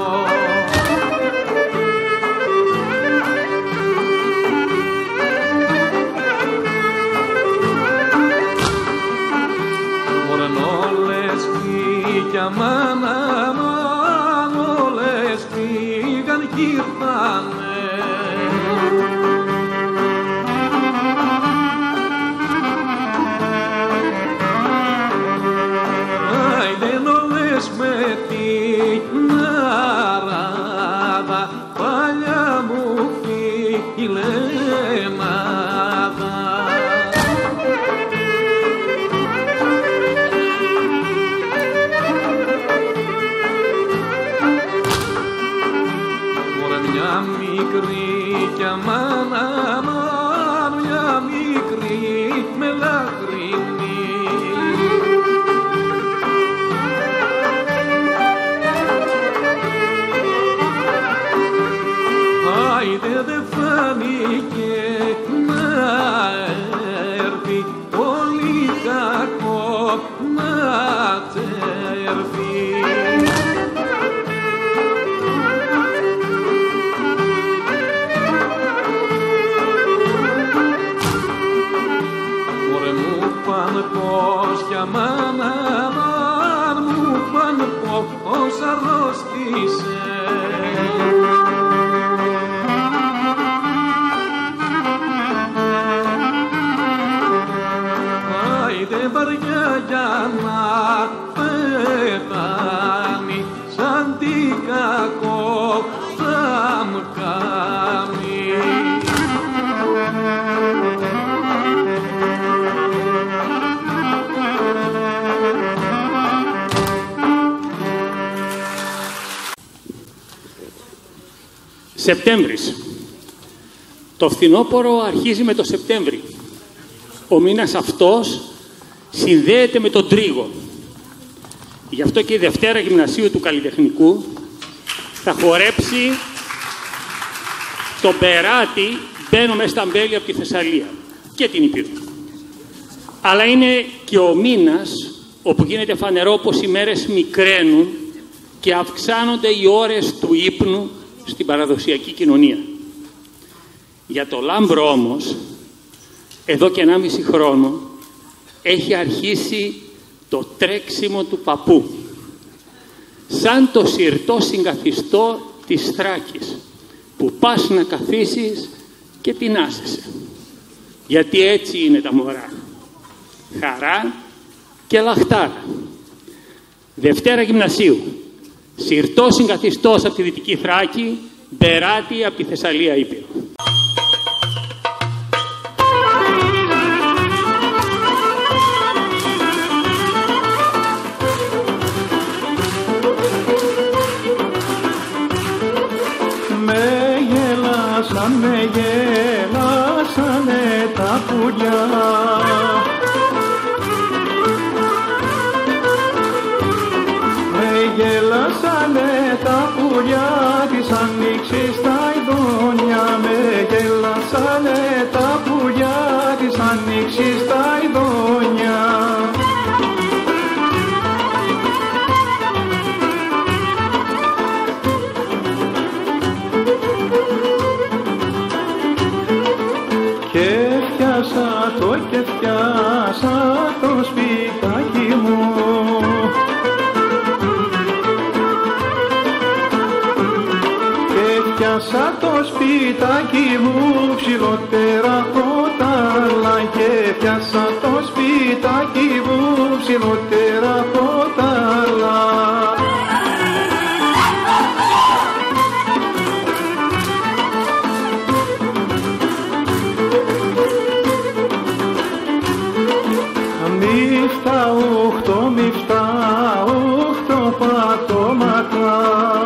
Μωράν όλες φύγια μάν αμάν, όλες φύγαν κι ήρθανε. Με την αράδα παλιά μου φιλενάδα. Μωρέ μια μικρή κι αμάν αμάν, μια μικρή με λαχρινή. Άιντε δε φάνηκε να έρθει, πολύ κακό να τερθεί. Μωρέ μου πάνε πως κι αμάν αμάν, μου πάνε πως αρρώστησε. Άιντε βαριά για να πεθάνει, σαν τι κακό θα μου κάνει. Σεπτέμβρης. Το φθινόπωρο αρχίζει με το Σεπτέμβρη. Ο μήνας αυτός συνδέεται με τον τρίγο. Γι' αυτό και η Δευτέρα Γυμνασίου του Καλλιτεχνικού θα χορέψει τον Περάτη «Μπαίνω μες στα μπέλια» από τη Θεσσαλία και την Ήπειρο. Αλλά είναι και ο μήνας όπου γίνεται φανερό πως οι μέρες μικραίνουν και αυξάνονται οι ώρες του ύπνου στην παραδοσιακή κοινωνία. Για το Λάμπρο όμως, εδώ και ενάμιση χρόνο, έχει αρχίσει το τρέξιμο του παππού. Σαν το συρτό συγκαθιστό της Θράκης, που πας να καθίσεις και τεινάσεσαι. Γιατί έτσι είναι τα μωρά. Χαρά και λαχτάρα. Δευτέρα Γυμνασίου. Συρτό συγκαθιστός από τη Δυτική Θράκη, Μπεράτη από τη Θεσσαλία Ήπειρο. Με γελάσανε, γελάσανε τα πουλιά. Με γελάσανε τα πουλιά της ανοίξεις τα ειδόνια, με γέλασανε τα πουλιά της ανοίξεις τα ειδόνια. Και φτιάσα το και φτιάσα το σπιτάκι μου, πιάσα το σπιτάκι μου ψηλότερα από τα άλλα, και πιάσα το σπιτάκι μου ψηλότερα από τα άλλα. Μη φτάω, μη φτάω, οχτώ πατώματα,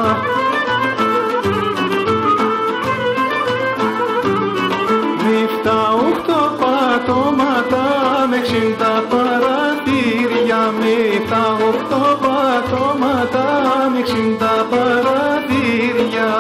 οχτώ πατώματα με εξήντα παραθύρια, με τα οχτώ πατώματα με εξήντα παραθύρια.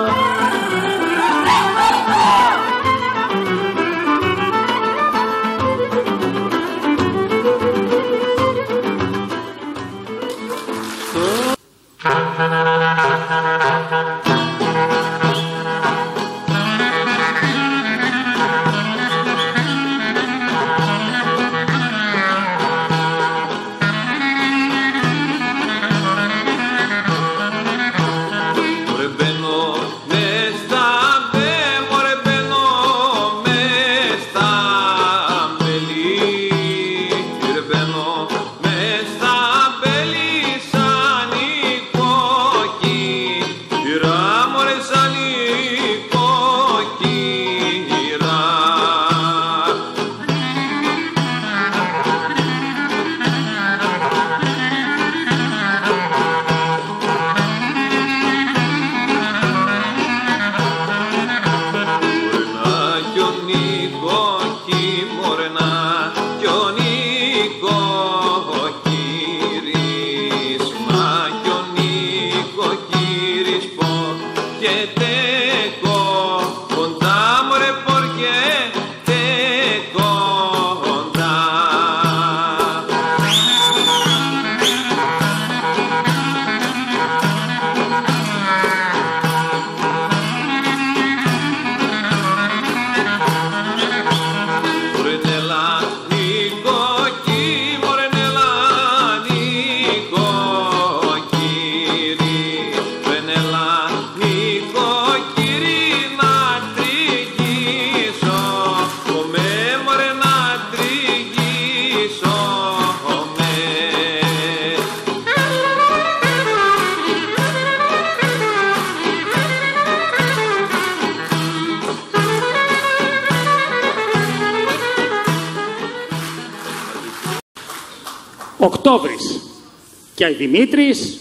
Οκτώβρης και η Δημήτρης,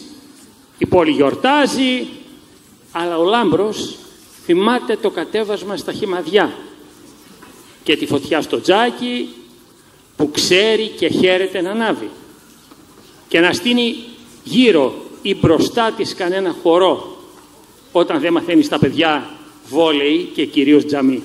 η πόλη γιορτάζει, αλλά ο Λάμπρος θυμάται το κατέβασμα στα Χυμαδιά και τη φωτιά στο τζάκι που ξέρει και χαίρεται να ανάβει και να στείνει γύρω ή μπροστά της κανένα χορό όταν δεν μαθαίνει στα παιδιά βόλεϊ και κυρίως τζαμί.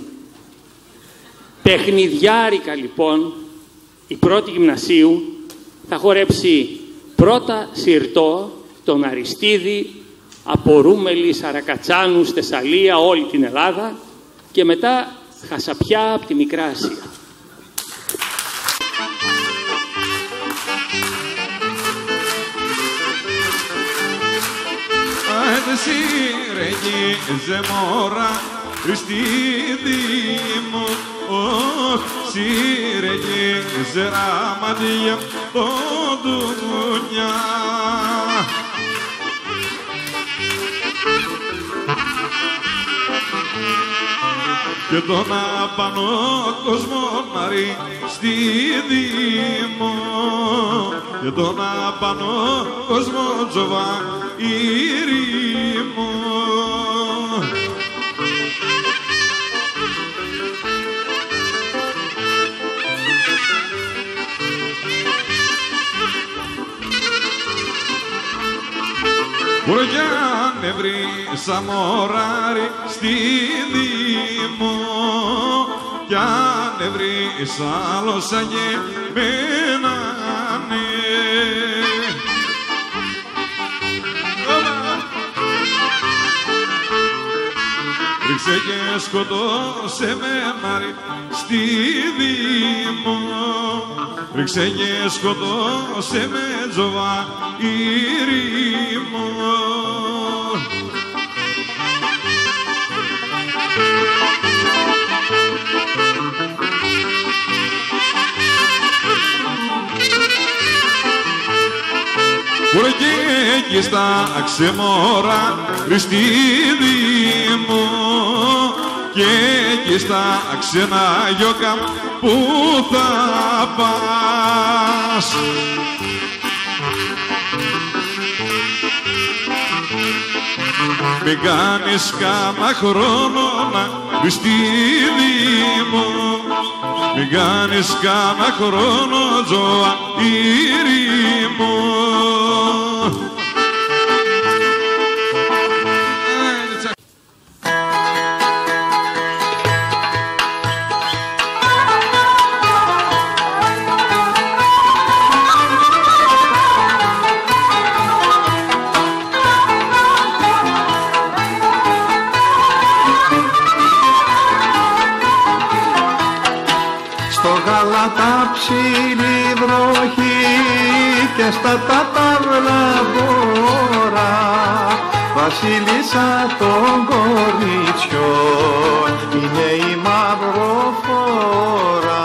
Παιχνιδιάρικα λοιπόν η πρώτη γυμνασίου θα χορέψει πρώτα Συρτό, τον Αριστίδη, από Ρούμελη, Σαρακατσάνου, Θεσσαλία, όλη την Ελλάδα και μετά Χασαπιά από τη Μικρά Ασία. Σύρεγγι ζεμόρα Χριστίδη μου, όχ, σύρεγγι ζεραμαντία το ντουνιά. Και τον απανό κόσμο να στη Δήμο, και τον απανό κόσμο τζοβά ήρημο. Βρογιάν ανεβρίσα μωράρι στη Δήμο κι ανεβρίσα άλλος αγεμένα ναι. Ρίξε και σκοτώσε με Μάρι στη Δήμο, ρίξε και σκοτώσε με Τζοβά Ήρημο. Βρήκε στα ξεμόρα Χριστί Δήμο και εκεί στα ξένα γιόκα που θα πας. Μην κάνεις κάμα χρόνο να Χριστί Δήμο, μην κάνεις κάμα χρόνο Τζοα Ήρημο. Τα ψηλή βροχή και στα ταταύλα βόρα βασίλισσα των κοριτσιών είναι η μαυροφόρα.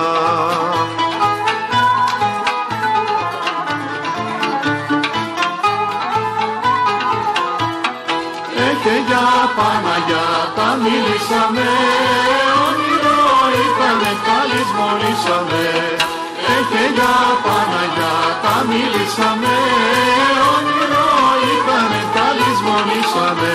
Έχε για Παναγιά τα μίλησαμε, όνειρο ήτανε καλής μολύσαμε. Έχε για Παναγιά τα μίλησαμε, όνειρο ήτανε καλής μολύσαμε.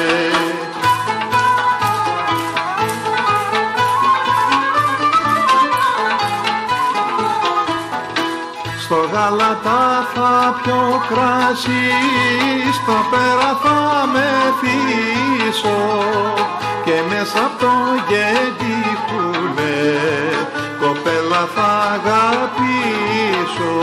Στο γάλατα θα πιω κράσι, στο πέρα θα μεθύσω και μέσα από το γεντικούλε κοπέλα θα αγαπήσω.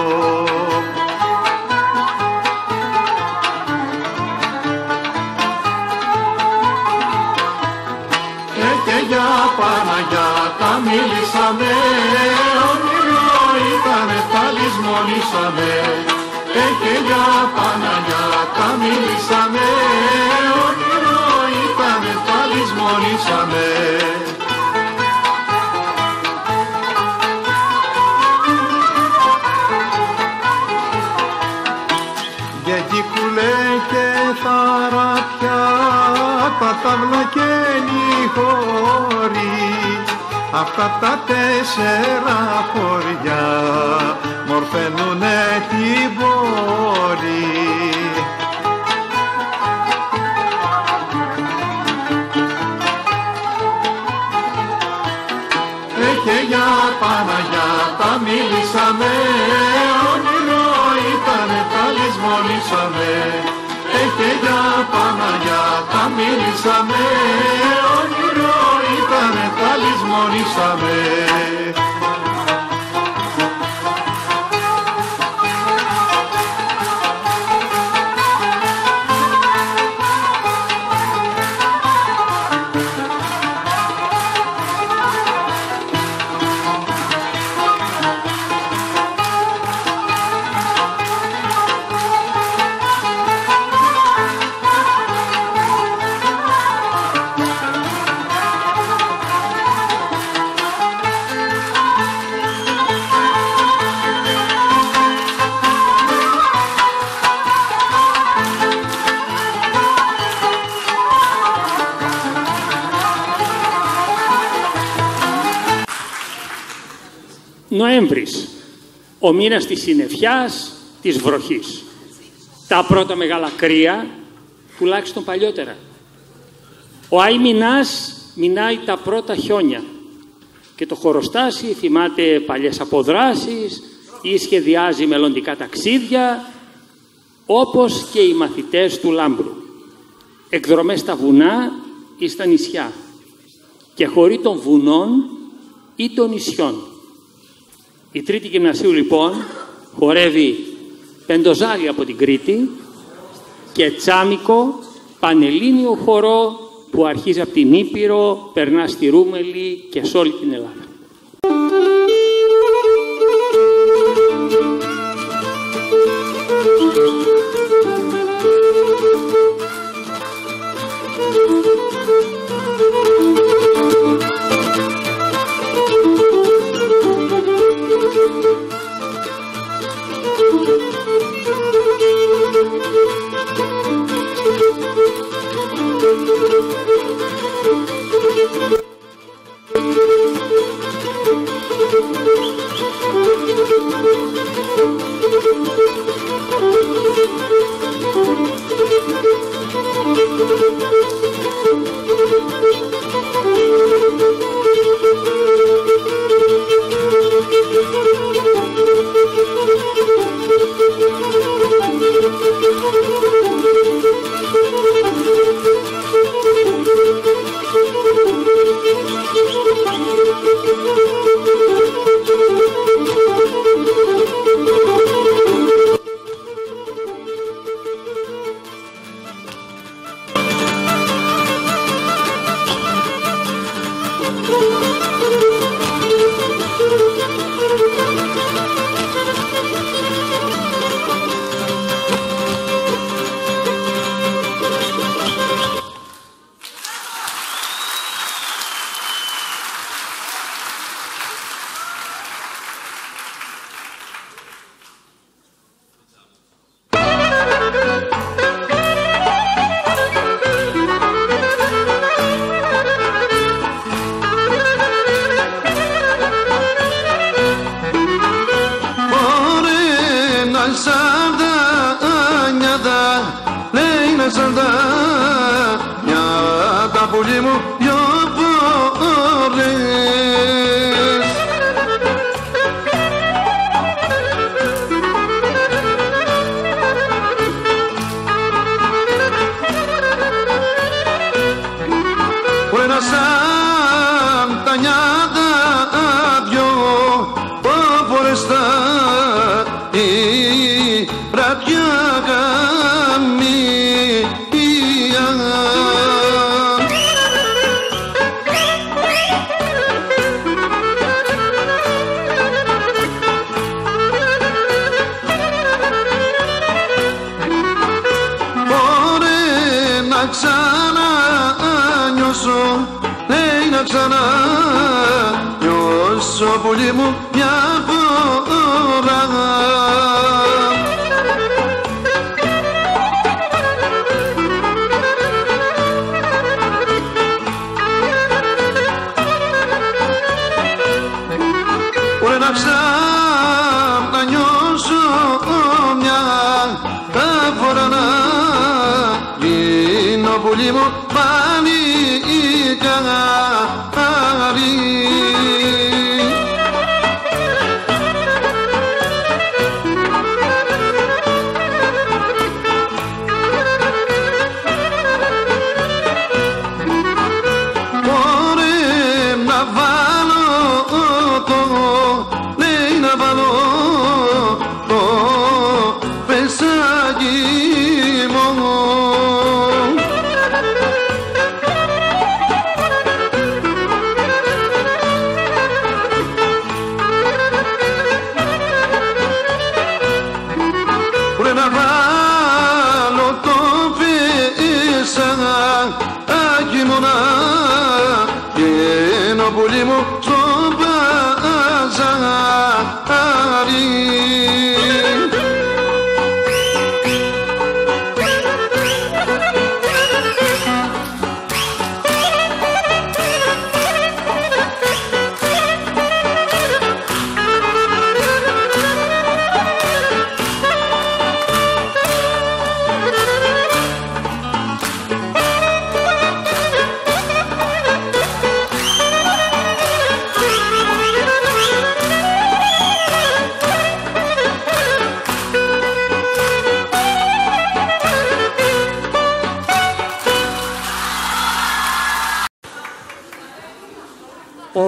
Έχε για Παναγιά τα μίλησαμε, όνειρο ήτανε τα λησμονήσαμε. Έχε για Παναγιά τα μίλησαμε, όνειρο ήτανε τα λησμονήσαμε. Γεντικούλε και θαραπιά, τα ταύλα και νυχώρι, αυτά τα τέσσερα χωριά μορφαίνουνε την πόλη. Έχε για Παναγιά τα μίλησαμε, όνειρο ήτανε τα λησμονήσαμε. Έχε για Παναγιά τα μίλησαμε, όνειρο ήτανε τα λησμονήσαμε. Νοέμβρης, ο μήνας της συννεφιάς, της βροχής. Τα πρώτα μεγάλα κρύα, τουλάχιστον παλιότερα. Ο Άι Μινάς μινάει τα πρώτα χιόνια και το χωροστάσι θυμάται παλιές αποδράσεις ή σχεδιάζει μελλοντικά ταξίδια, όπως και οι μαθητές του Λάμπρου. εκδρομές στα βουνά ή στα νησιά και χωρί των βουνών ή των νησιών. Η Τρίτη Γυμνασίου λοιπόν χορεύει πεντοζάλι από την Κρήτη και τσάμικο πανελλήνιο χορό που αρχίζει από την Ήπειρο, περνά στη Ρούμελη και σε όλη την Ελλάδα.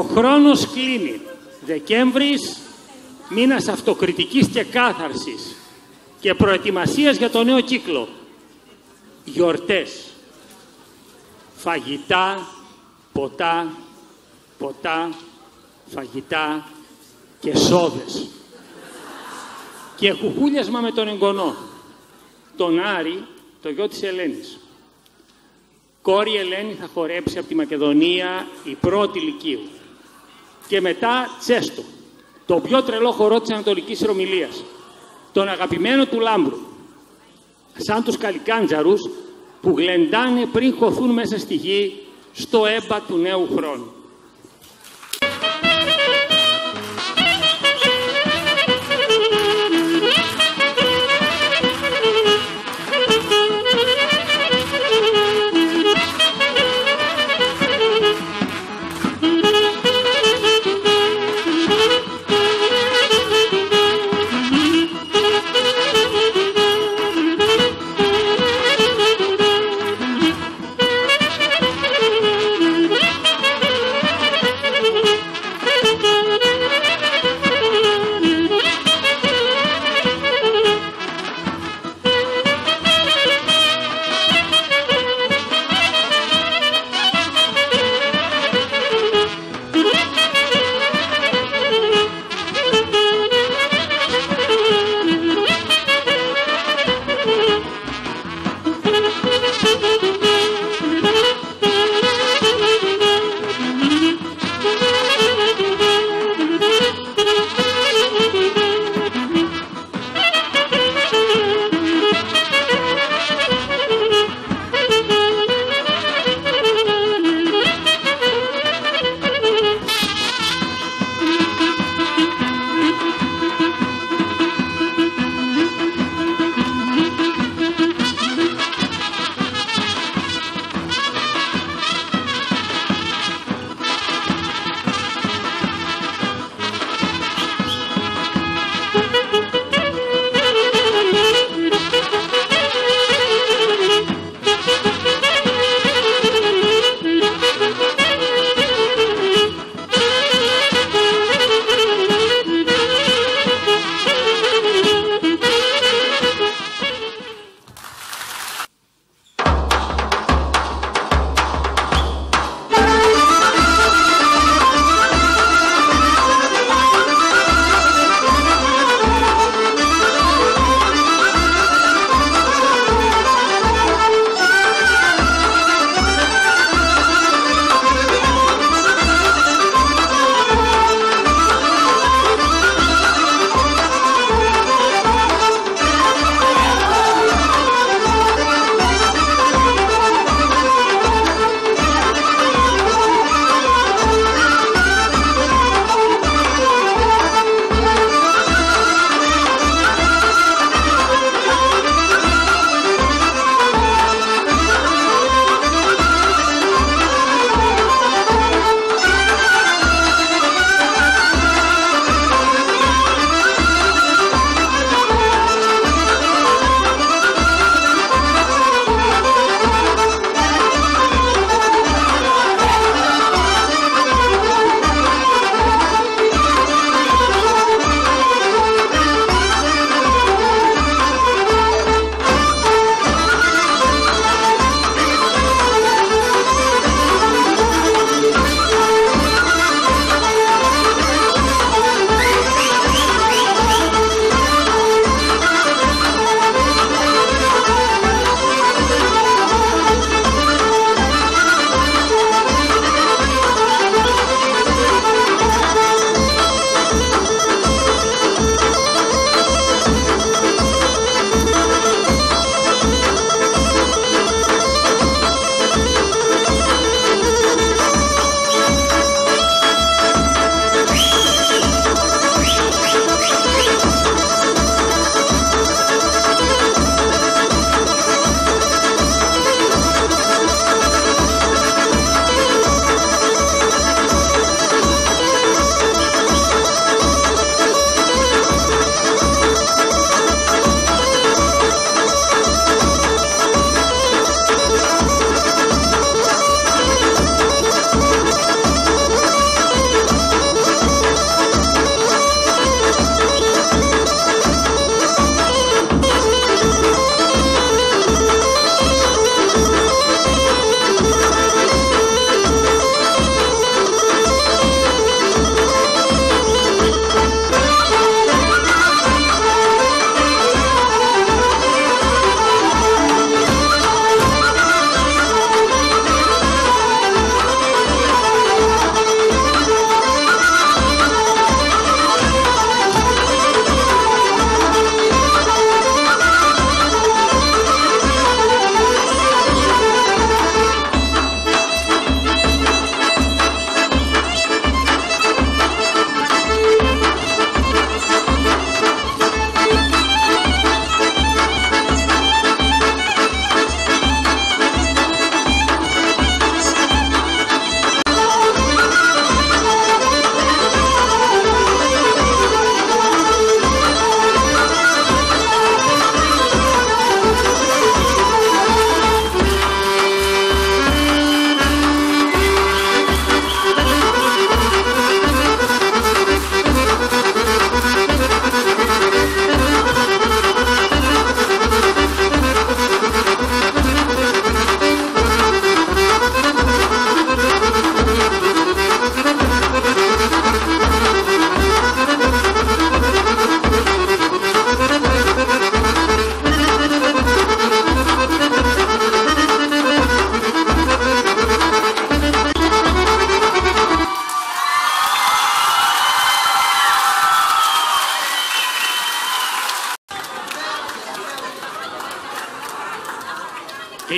χρόνος κλείνει. Δεκέμβρης, μήνας αυτοκριτικής και κάθαρσης και προετοιμασίας για το νέο κύκλο. Γιορτές. Φαγητά, ποτά, ποτά, φαγητά και σόδες. Και κουκούλιασμα με τον εγγονό, τον Άρη, το γιο της Ελένης. Κόρη Ελένη θα χορέψει από τη Μακεδονία η πρώτη λυκείου. Και μετά Τσέστο, το πιο τρελό χορό της Ανατολικής Ρωμιλίας, τον αγαπημένο του Λάμπρου, σαν τους καλικάντζαρους που γλεντάνε πριν χωθούν μέσα στη γη στο έμπα του νέου χρόνου.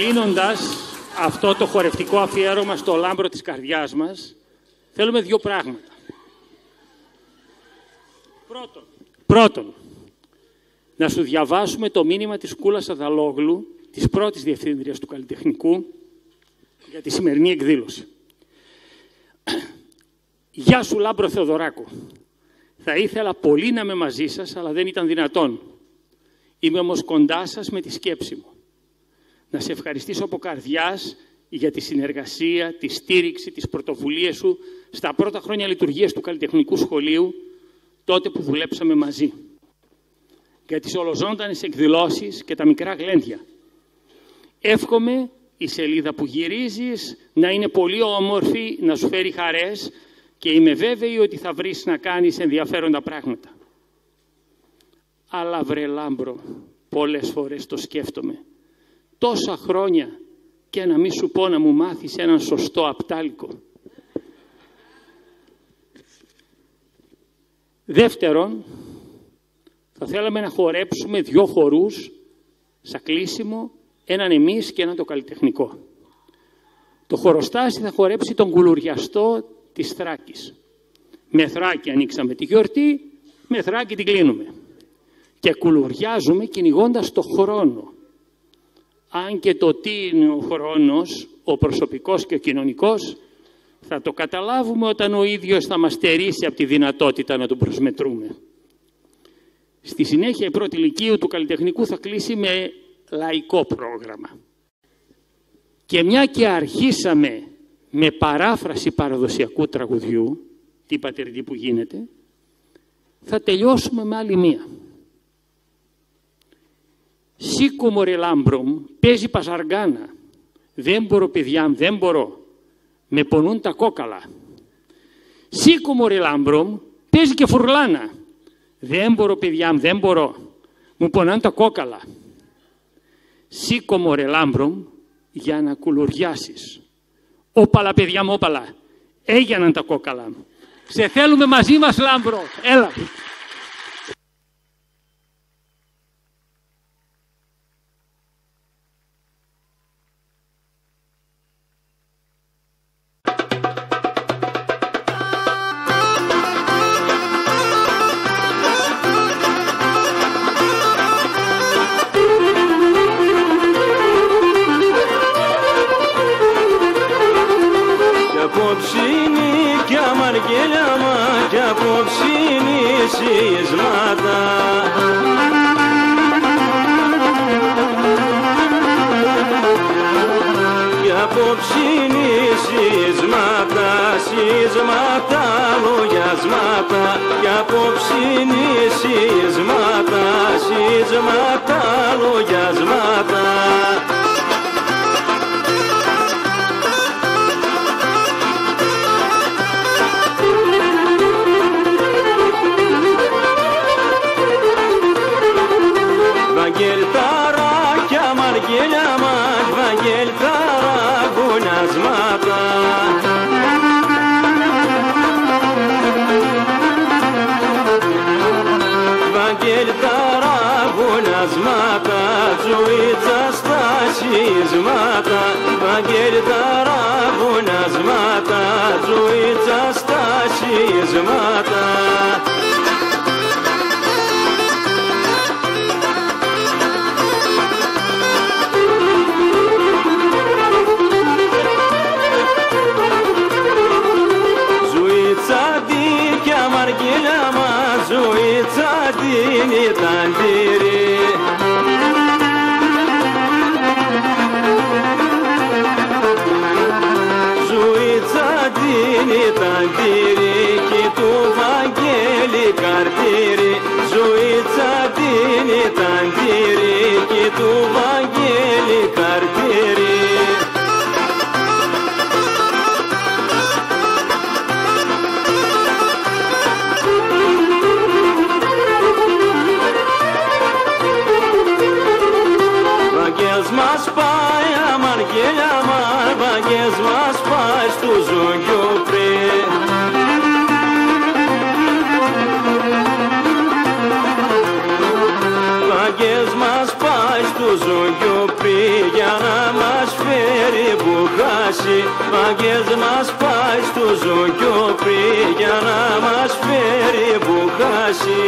κλείνοντας αυτό το χορευτικό αφιέρωμα στο λάμπρο της καρδιάς μας, θέλουμε δύο πράγματα. Πρώτον, πρώτον, να σου διαβάσουμε το μήνυμα της Κούλας Αδαλόγλου, της πρώτης διευθύντριας του Καλλιτεχνικού, για τη σημερινή εκδήλωση. Γεια σου Λάμπρο Θεοδωράκο. Θα ήθελα πολύ να είμαι μαζί σας, αλλά δεν ήταν δυνατόν. Είμαι όμως κοντά σας με τη σκέψη μου. Να σε ευχαριστήσω από καρδιάς για τη συνεργασία, τη στήριξη, τις πρωτοβουλίες σου στα πρώτα χρόνια λειτουργίας του Καλλιτεχνικού Σχολείου, τότε που δουλέψαμε μαζί. Για τις ολοζώντανες εκδηλώσεις και τα μικρά γλέντια. Εύχομαι η σελίδα που γυρίζεις να είναι πολύ όμορφη, να σου φέρει χαρές και είμαι βέβαιη ότι θα βρεις να κάνεις ενδιαφέροντα πράγματα. Αλλά βρε Λάμπρο, πολλές φορές το σκέφτομαι. Τόσα χρόνια και να μη σου πω να μου μάθεις έναν σωστό απτάλικο. Δεύτερον, θα θέλαμε να χορέψουμε δυο χορούς, σαν κλείσιμο, έναν εμείς και έναν το καλλιτεχνικό. Το χοροστάσι θα χορέψει τον κουλουριαστό της Θράκης. Με Θράκη ανοίξαμε τη γιορτή, με Θράκη την κλείνουμε. Και κουλουριάζουμε κυνηγώντας το χρόνο. Αν και το τι είναι ο χρόνος, ο προσωπικός και ο κοινωνικός, θα το καταλάβουμε όταν ο ίδιος θα μας στερήσει από τη δυνατότητα να τον προσμετρούμε. Στη συνέχεια η πρώτη λυκείου του Καλλιτεχνικού θα κλείσει με λαϊκό πρόγραμμα. Και μια και αρχίσαμε με παράφραση παραδοσιακού τραγουδιού, τι πατερντή που γίνεται, θα τελειώσουμε με άλλη μία. Σήκω μωρέ Λάμπρο μου, παίζει παζαργάνα. Δεν μπορώ παιδιά, δεν μπορώ. Με πονούν τα κόκαλα. Σήκω μωρέ Λάμπρο μου, παίζει και φουρλάνα. Δεν μπορώ παιδιά, δεν μπορώ. Μου πονάνε τα κόκαλα. Σήκω μωρέ Λάμπρο μου, για να κουλουριάσεις. Όπαλα παιδιά μου, όπαλα. Έγιναν τα κόκαλα μου. Σε θέλουμε μαζί μας Λάμπρο. Έλα. βροχές μας πάει στο ζωνκιόπι για να μας φέρει μπουχάσι.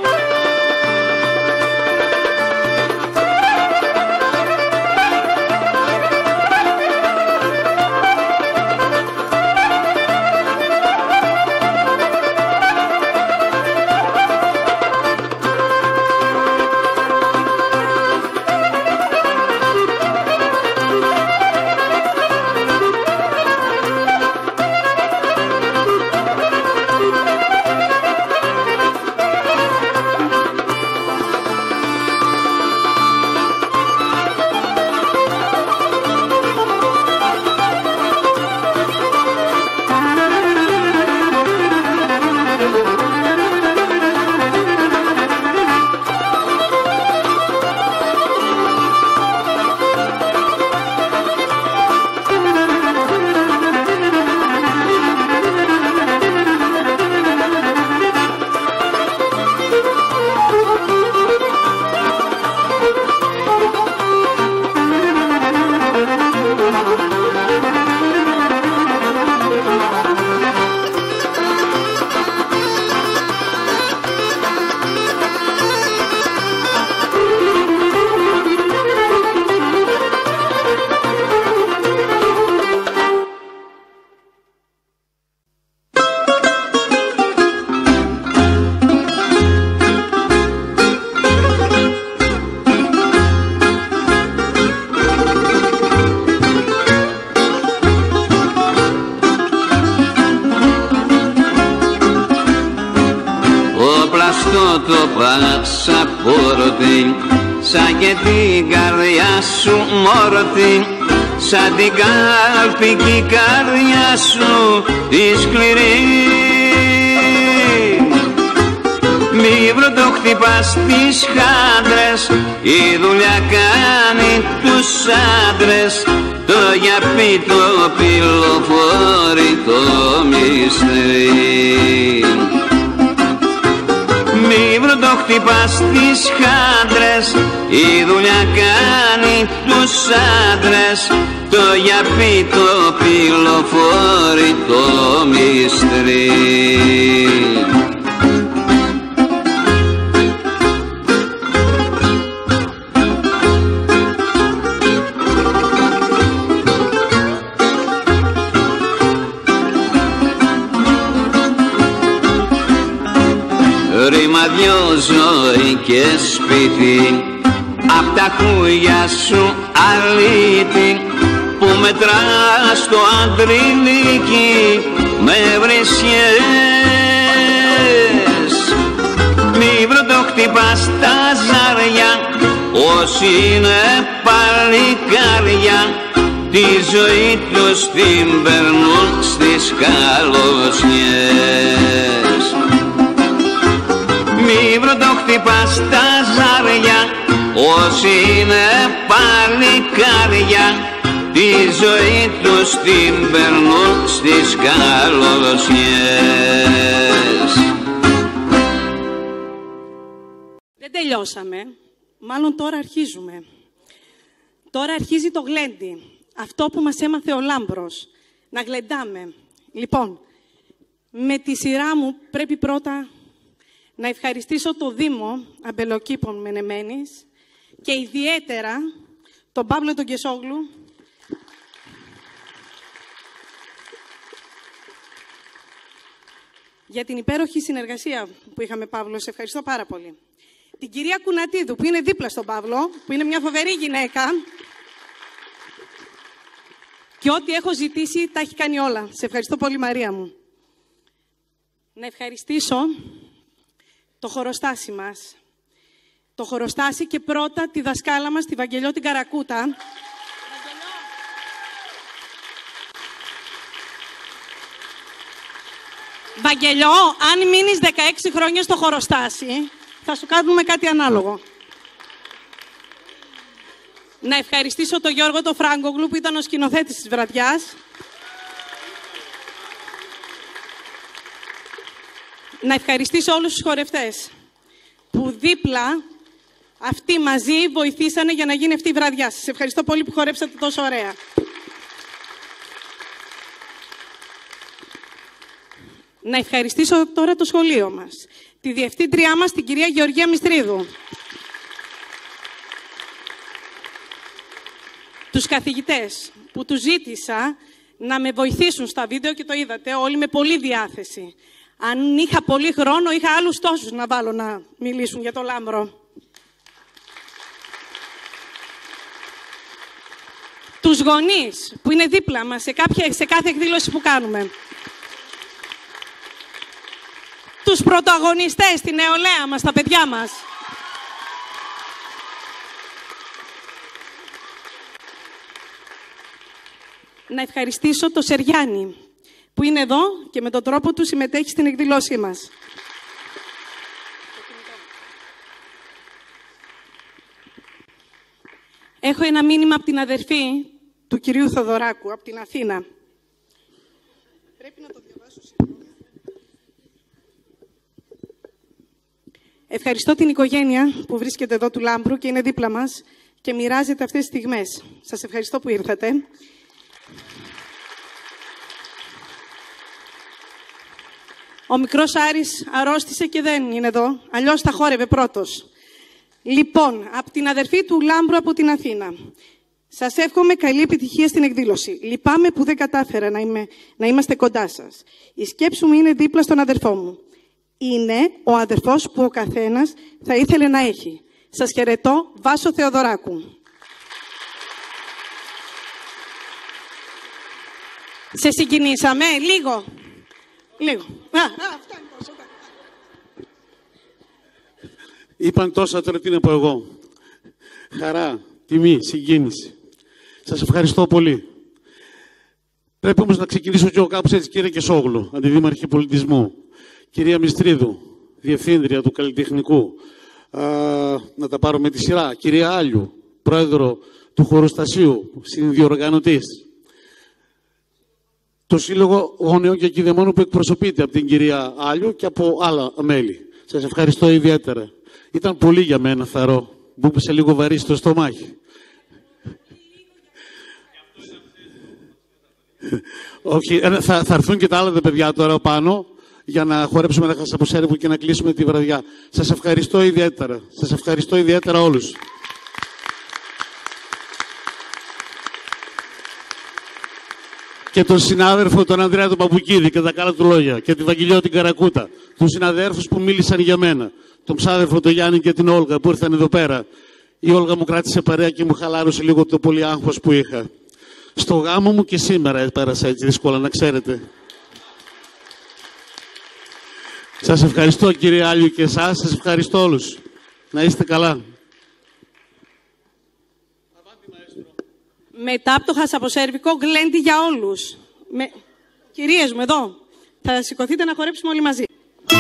το πασαπόρτι, σαν και την καρδιά σου μόρτι, σαν την καλπική καρδιά σου τη σκληρή. Μη βροντοχτυπάς τις χάντρες, η δουλειά κάνει τους άντρες, το γιαπί το πυλοφόρει το μυστρή. Μη βροντοχτυπάς τις χάντρες, η δουλειά κάνει τους άντρες, το γιαπί το πυλοφόρει το μυστρή. Ρήμα δυο ζωή και σπίτι, απ' τα χούγια σου αλήτη, που μετράς το αντριλίκι με βρισιές. Μη βροντοχτυπάς τα ζάρια, όσοι είναι παλικάρια, τη ζωή τους την περνούν στις καλοσιές. Μη βροντοχτυπάς τα ζάρια, όσοι είναι παλικάρια, τη ζωή τους την περνούν στις καλοσιές. Δεν τελειώσαμε, μάλλον τώρα αρχίζουμε. Τώρα αρχίζει το γλέντι, αυτό που μας έμαθε ο Λάμπρος, να γλεντάμε. Λοιπόν, με τη σειρά μου πρέπει πρώτα να ευχαριστήσω το Δήμο Αμπελοκήπων Μενεμένης και ιδιαίτερα τον Παύλο τον Κεσόγλου, για την υπέροχη συνεργασία που είχαμε, Παύλο. Σε ευχαριστώ πάρα πολύ. Την κυρία Κουνατίδου, που είναι δίπλα στον Παύλο, που είναι μια φοβερή γυναίκα και ό,τι έχω ζητήσει τα έχει κάνει όλα. Σε ευχαριστώ πολύ, Μαρία μου. Να ευχαριστήσω το χωροστάσι μας. Το χωροστάσι και πρώτα τη δασκάλα μας, τη Βαγγελιό την Καρακούτα. Βαγγελιό, αν μείνεις δεκαέξι χρόνια στο χωροστάσι, θα σου κάνουμε κάτι ανάλογο. Να ευχαριστήσω τον Γιώργο τον Φράγκογλου, που ήταν ο σκηνοθέτης της βραδιάς. Να ευχαριστήσω όλους τους χορευτές που δίπλα αυτοί μαζί βοηθήσανε για να γίνει αυτή η βραδιά. Σας ευχαριστώ πολύ που χορέψατε τόσο ωραία. Να ευχαριστήσω τώρα το σχολείο μας, τη διευθύντριά μας, την κυρία Γεωργία Μιστρίδου, τους καθηγητές που τους ζήτησα να με βοηθήσουν στα βίντεο και το είδατε όλοι με πολλή διάθεση. Αν είχα πολύ χρόνο, είχα άλλους τόσους να βάλω να μιλήσουν για το Λάμπρο. Τους γονείς που είναι δίπλα μας σε, κάποια, σε κάθε εκδήλωση που κάνουμε. Τους πρωταγωνιστές, τη νεολαία μας, τα παιδιά μας. Να ευχαριστήσω το Σεριάννη, που είναι εδώ και με τον τρόπο του συμμετέχει στην εκδήλωσή μας. Έχω ένα μήνυμα από την αδερφή του κυρίου Θοδωράκου, από την Αθήνα. Πρέπει να το διαβάσω συγγνώμη. Ευχαριστώ την οικογένεια που βρίσκεται εδώ του Λάμπρου και είναι δίπλα μας και μοιράζεται αυτές τις στιγμές. Σας ευχαριστώ που ήρθατε. Ο μικρός Άρης αρρώστησε και δεν είναι εδώ, αλλιώς θα χόρευε πρώτος. Λοιπόν, από την αδερφή του Λάμπρου από την Αθήνα. Σας εύχομαι καλή επιτυχία στην εκδήλωση. Λυπάμαι που δεν κατάφερα να, είμαι, να είμαστε κοντά σας. Η σκέψη μου είναι δίπλα στον αδερφό μου. Είναι ο αδερφός που ο καθένας θα ήθελε να έχει. Σας χαιρετώ, Βάσο Θεοδωράκου. Σε συγκινήσαμε, λίγο. Λίγο. Α, α, φτάνει τόσο. Είπαν τόσα, τώρα τι να πω εγώ. Χαρά, τιμή, συγκίνηση. Σας ευχαριστώ πολύ. Πρέπει όμως να ξεκινήσω και εγώ κάπως έτσι, κύριε Κεσόγλου, Αντιδήμαρχη Πολιτισμού. Κυρία Μιστρίδου, Διευθύντρια του Καλλιτεχνικού. Α, να τα πάρω με τη σειρά. Κυρία Άλιου, Πρόεδρο του Χωροστασίου, συνδιοργανωτής. Το Σύλλογο Γονέων και Κηδεμόνων που εκπροσωπείται από την κυρία Άλιου και από άλλα μέλη. Σας ευχαριστώ ιδιαίτερα. Ήταν πολύ για μένα θαρώ. Μου έπεσε λίγο βαρύ στο στομάχι. Όχι, θα, θα έρθουν και τα άλλα τα παιδιά τώρα πάνω για να χορέψουμε τα χασαποσέρβου και να κλείσουμε τη βραδιά. Σας ευχαριστώ ιδιαίτερα. Σας ευχαριστώ ιδιαίτερα όλους. Και τον συνάδελφο, τον Ανδρέα τον Παπουκίδη και τα καλά του λόγια. Και τη Βαγγελιό την Καρακούτα. Τους συναδέλφους που μίλησαν για μένα. Τον ψάδερφο τον Γιάννη και την Όλγα που ήρθαν εδώ πέρα. Η Όλγα μου κράτησε παρέα και μου χαλάρωσε λίγο το πολύ άγχος που είχα. Στο γάμο μου και σήμερα πέρασα έτσι δύσκολα, να ξέρετε. Σας ευχαριστώ κύριε Άλιου και εσάς. Σας ευχαριστώ όλους. Να είστε καλά. Μετά από το χασαποσέρβικο, γλέντι για όλους. Με... Κυρίες μου, εδώ. Θα σηκωθείτε να χορέψουμε όλοι μαζί.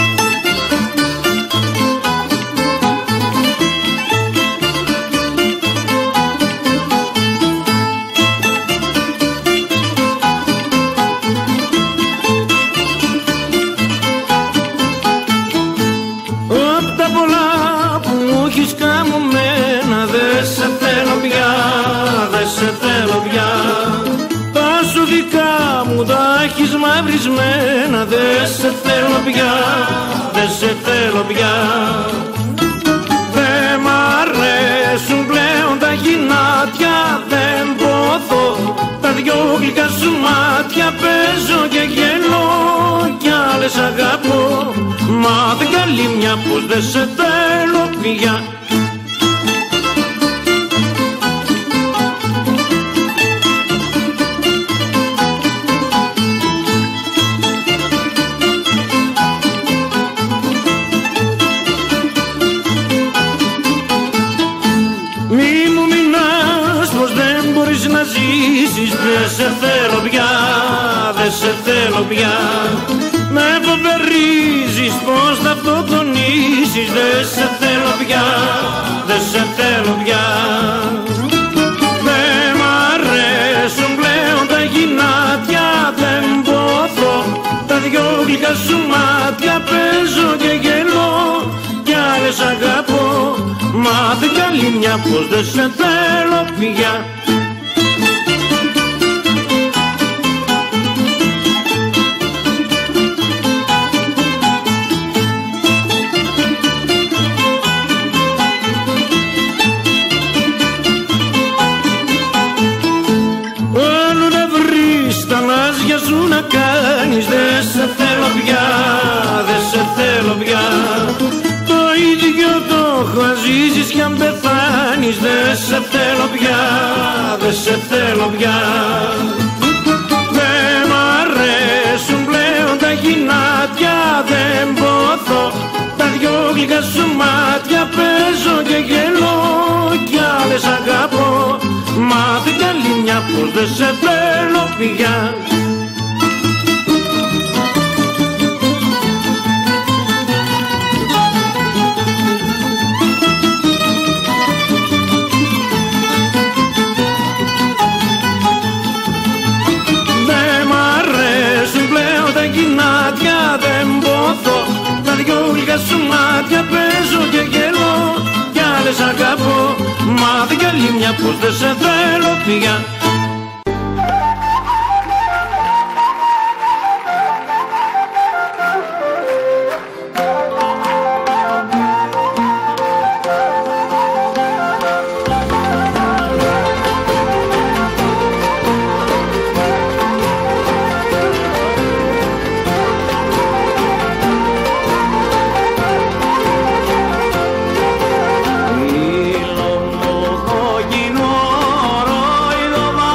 Απ' τα πολλά που μου έχεις καμωμένα, δε σε θέλω πια, δε σε θέλω πια. Τα σου δικά μου τα έχεις μαυρισμένα, δε σε θέλω πια, δε σε θέλω πια. Δε μ' αρέσουν πλέον τα γυνάτια, δεν ποθώ τα δυο γλυκά σου μάτια. Παίζω και γελώ κι άλλες αγαπώ, μα δεν καλεί μια πως δεν σε θέλω πια. Μη μου μιλάς πως δεν μπορείς να ζήσεις, δεν σε θέλω πια, δεν σε θέλω πια. Με φοβερίζεις πως θα αυτοκτονήσεις, δεν σε θέλω πια, δεν σε θέλω πια. Δεν μ' αρέσουν πλέον τα γυνάτια, δεν ποθώ τα δυο γλυκά σου μάτια. Παίζω και γελώ κι άλλες αγαπώ, μα δεν καλεί μια πως δεν σε θέλω πια. αν πεθάνεις δεν σε θέλω πια, δεν σε θέλω πια. Δεν μ' αρέσουν πλέον τα γυνάτια, δεν ποθώ τα δυο γλυκά σου μάτια. Παίζω και γελώ κι άλλες αγαπώ, μάθε κι άλλη μια πως δεν σε θέλω πια. Δεν ποθώ τα δυο γλυκά σου μάτια. Παίζω και γελώ κι άλλες αγαπώ, μάθε κι άλλη μια πως δεν σε θέλω πια. Ήλο μου κόκκινο ρόιδο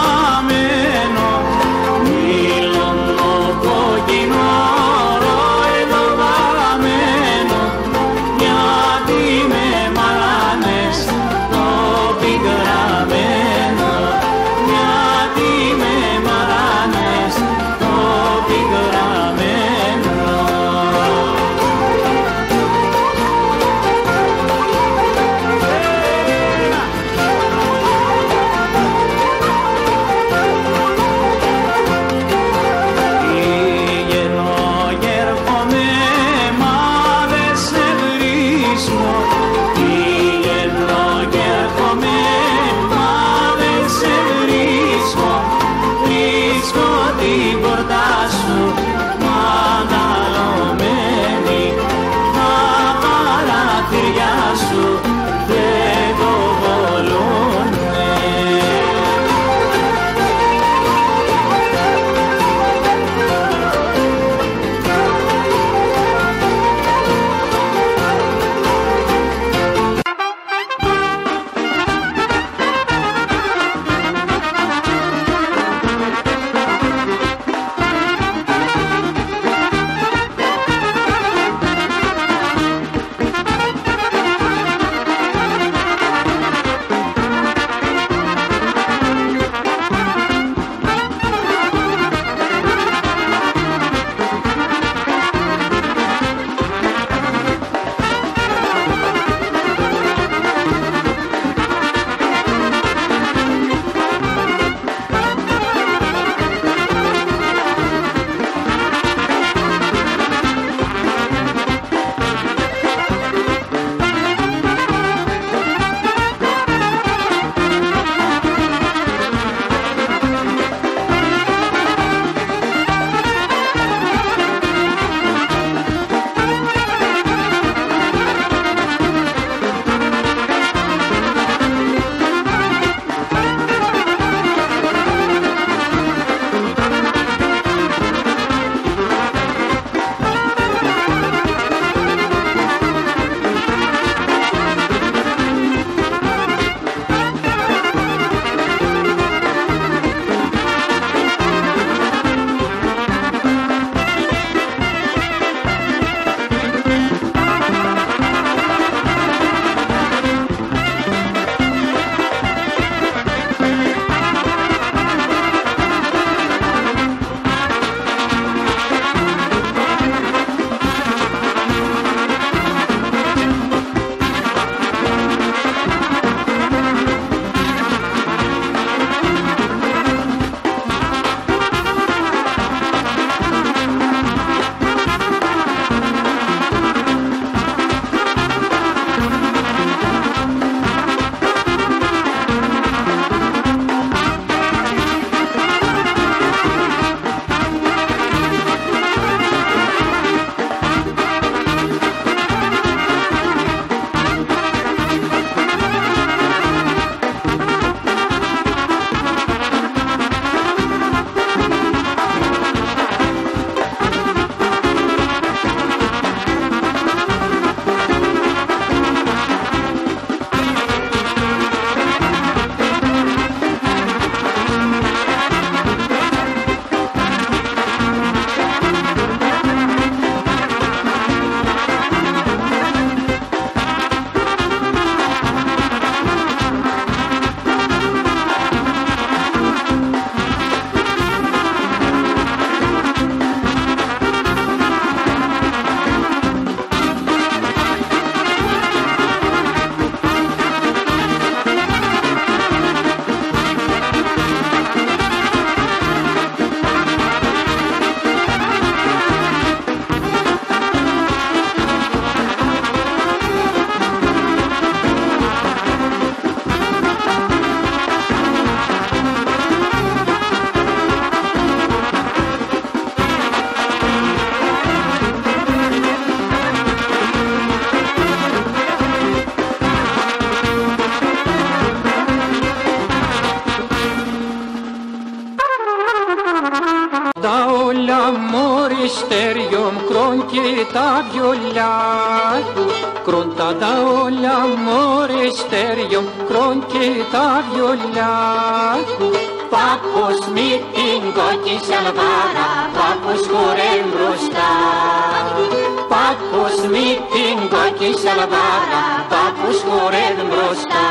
κρόνκι τα βιολιά. Κρόντα τα όλα μωρέ στέριο, κρόνκι τα βιολιά. Πάπος μη την κόκκι σαλβάρα, πάπος χορεύει μπροστά. Πάπος μη την κόκκι σαλβάρα, πάπος χορεύει μπροστά.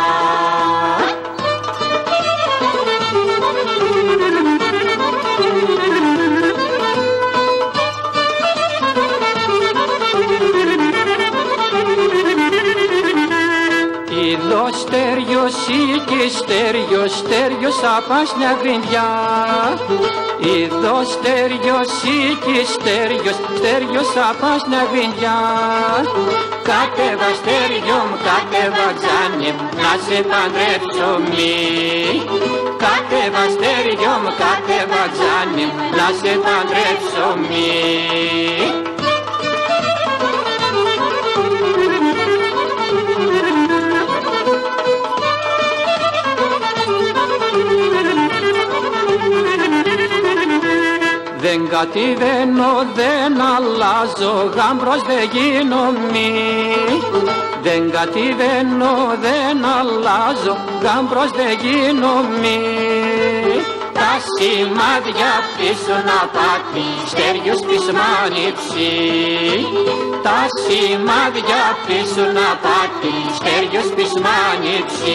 Είδω στέριος και στέριος, στέριος απάσνια γρινδιά. Είδω στέριος και στέριος, στέριος απάσνια γρινδιά. Κάτεβα στέριο μου, κάτεβα Τζάνι μου, να σε παντρέψω μη. Κάτεβα στέριο μου, κάτεβα Τζάνι μου, να σε παντρέψω μη. Δεν κατηβαίνω, δεν αλλάζω, γάμπρος δεν γίνομαι. Δεν κατηβαίνω, δεν αλλάζω, γάμπρος δεν γίνομαι. Τα σημάδια πίσω να πάτη, στέριους πίσω μ' άνοιψη. Τα σημάδια πίσω να πάτη, στέριους πίσω μ' άνοιψη.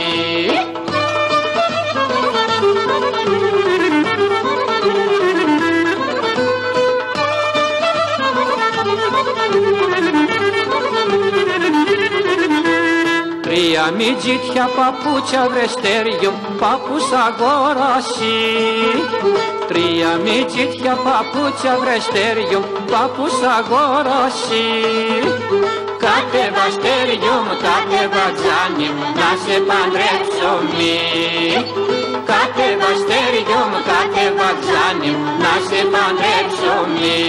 Τρία μιτζίτια παπούτσια βρε στέριο, παππούς αγόραση. Τρία μιτζίτια παπούτσια βρε στέριο, παππούς αγόραση. Κάτεβα στέριο μου, κάτεβα Τζάνι μου, να σε παντρέψω μη. Κάτεβα στέριο μου, κάτεβα Τζάνι μου, να σε παντρέψω μη.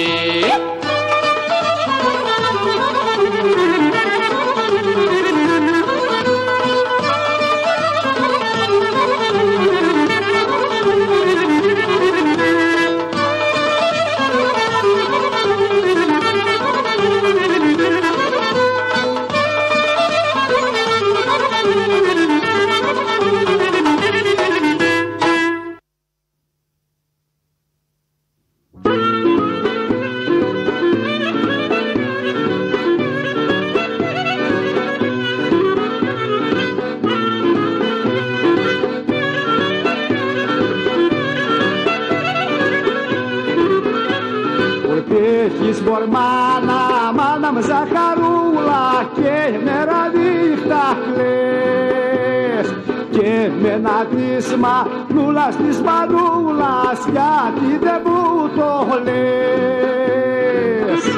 Έχεις μπορμάνα, μάνα με ζαχαρούλα και μέρα νύχτα κλαις. Και με ένα της μανούλας της μανούλας, γιατί δεν μου το λες.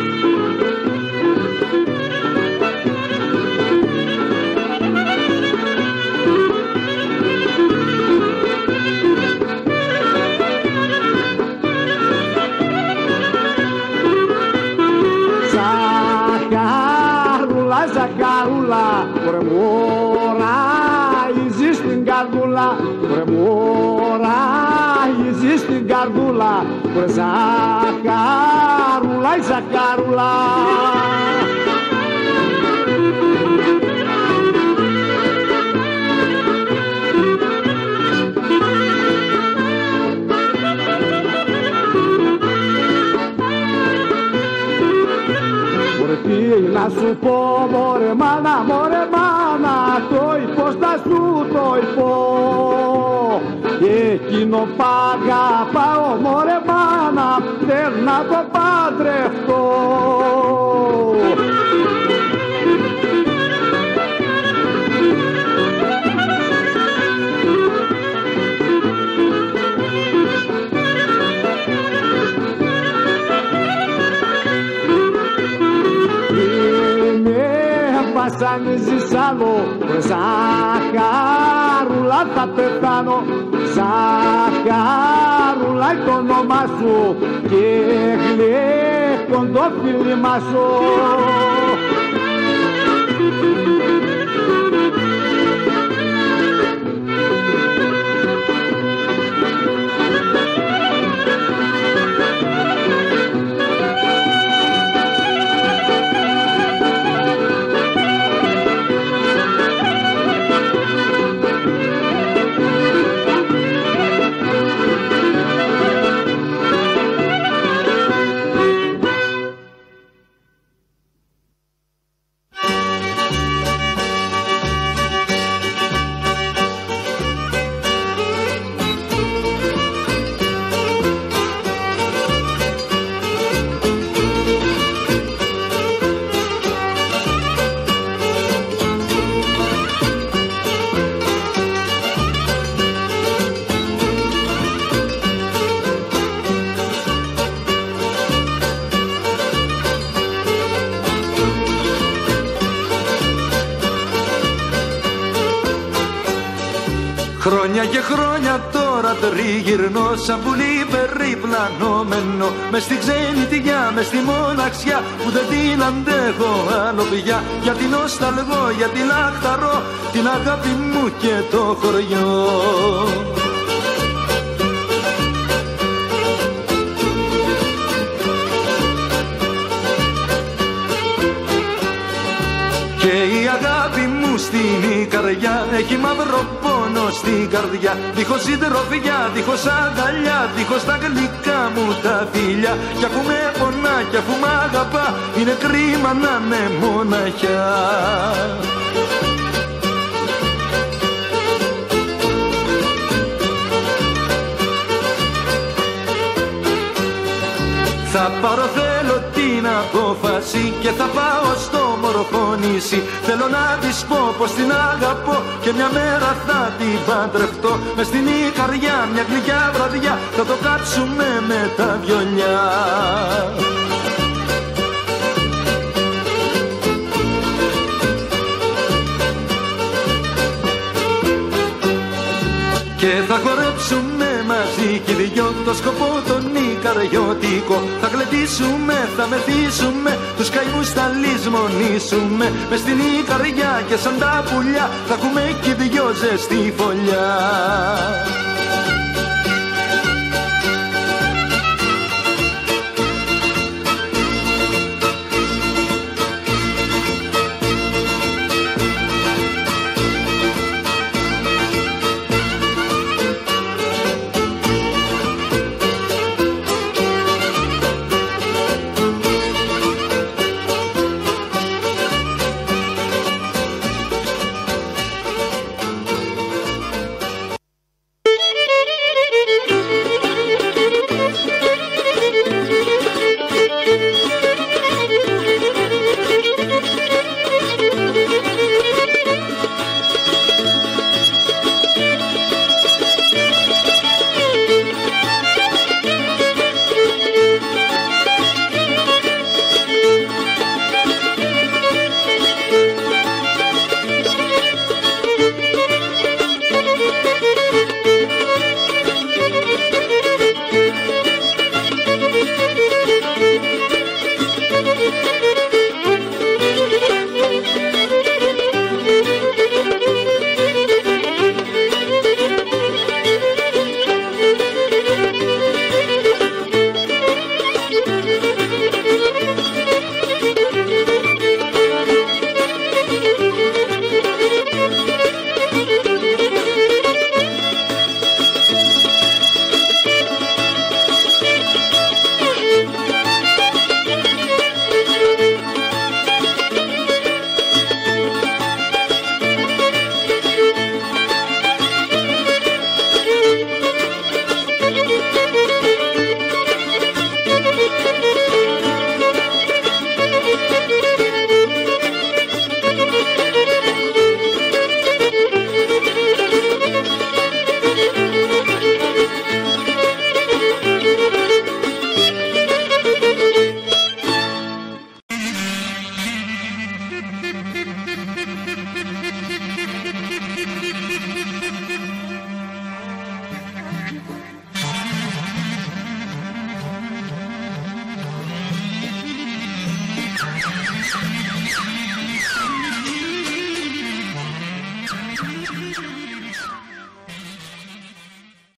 Ζαχαρούλα, βρε μωράγιζεις την καρδούλα, βρε μωράγιζεις την καρδούλα, βρε ζαχαρούλα, η ζαχαρούλα. Τι να σου πω μωρέ μάνα, μωρέ μάνα, το υπό θα σου το υπό. Εκείνο π' αγαπάω μωρέ μάνα, θέλω να το παντρευτώ. Βασανίζεις άλλο, ζαχαρούλα θα πεθάνω. Ζαχαρούλα είναι το όνομά σου και γλυκόν το φίλημά σου. Χρόνια και χρόνια τώρα τριγυρνώ σαν πουλί περιπλανόμενο μες στη ξενιτιά, μες στη μοναξιά που δεν την αντέχω άλλο πια. Γιατί νοσταλγώ, γιατί λαχταρώ την αγάπη μου και το χωριό. Και η αγάπη μου στην Ικαριά έχει μαύρο πόνο στην καρδιά. Δίχως συντροφιά, δίχως αγκαλιά, δίχως τα γλυκά μου τα φιλιά. Κι αφού με πονά, κι αφού μ' αγαπά, είναι κρίμα να είναι μοναχιά. Θα πάρω θέλω την απόφαση και θα πάω στο μορφωνήσι. Θέλω να της πω πως την αγαπώ και μια μέρα θα την παντρευτώ. Μες στην Ικαριά μια γλυκιά βραδιά θα το κάψουμε με τα βιολιά. Και θα χορέψουμε μαζί κι οι δυο το σκοπό τον Ικαριώτικο. Θα γλεντήσουμε, θα μεθύσουμε, τους καημούς θα λησμονήσουμε. Μες στην Ικαριά και σαν τα πουλιά θα έχουμε κι οι δυο ζεστή φωλιά.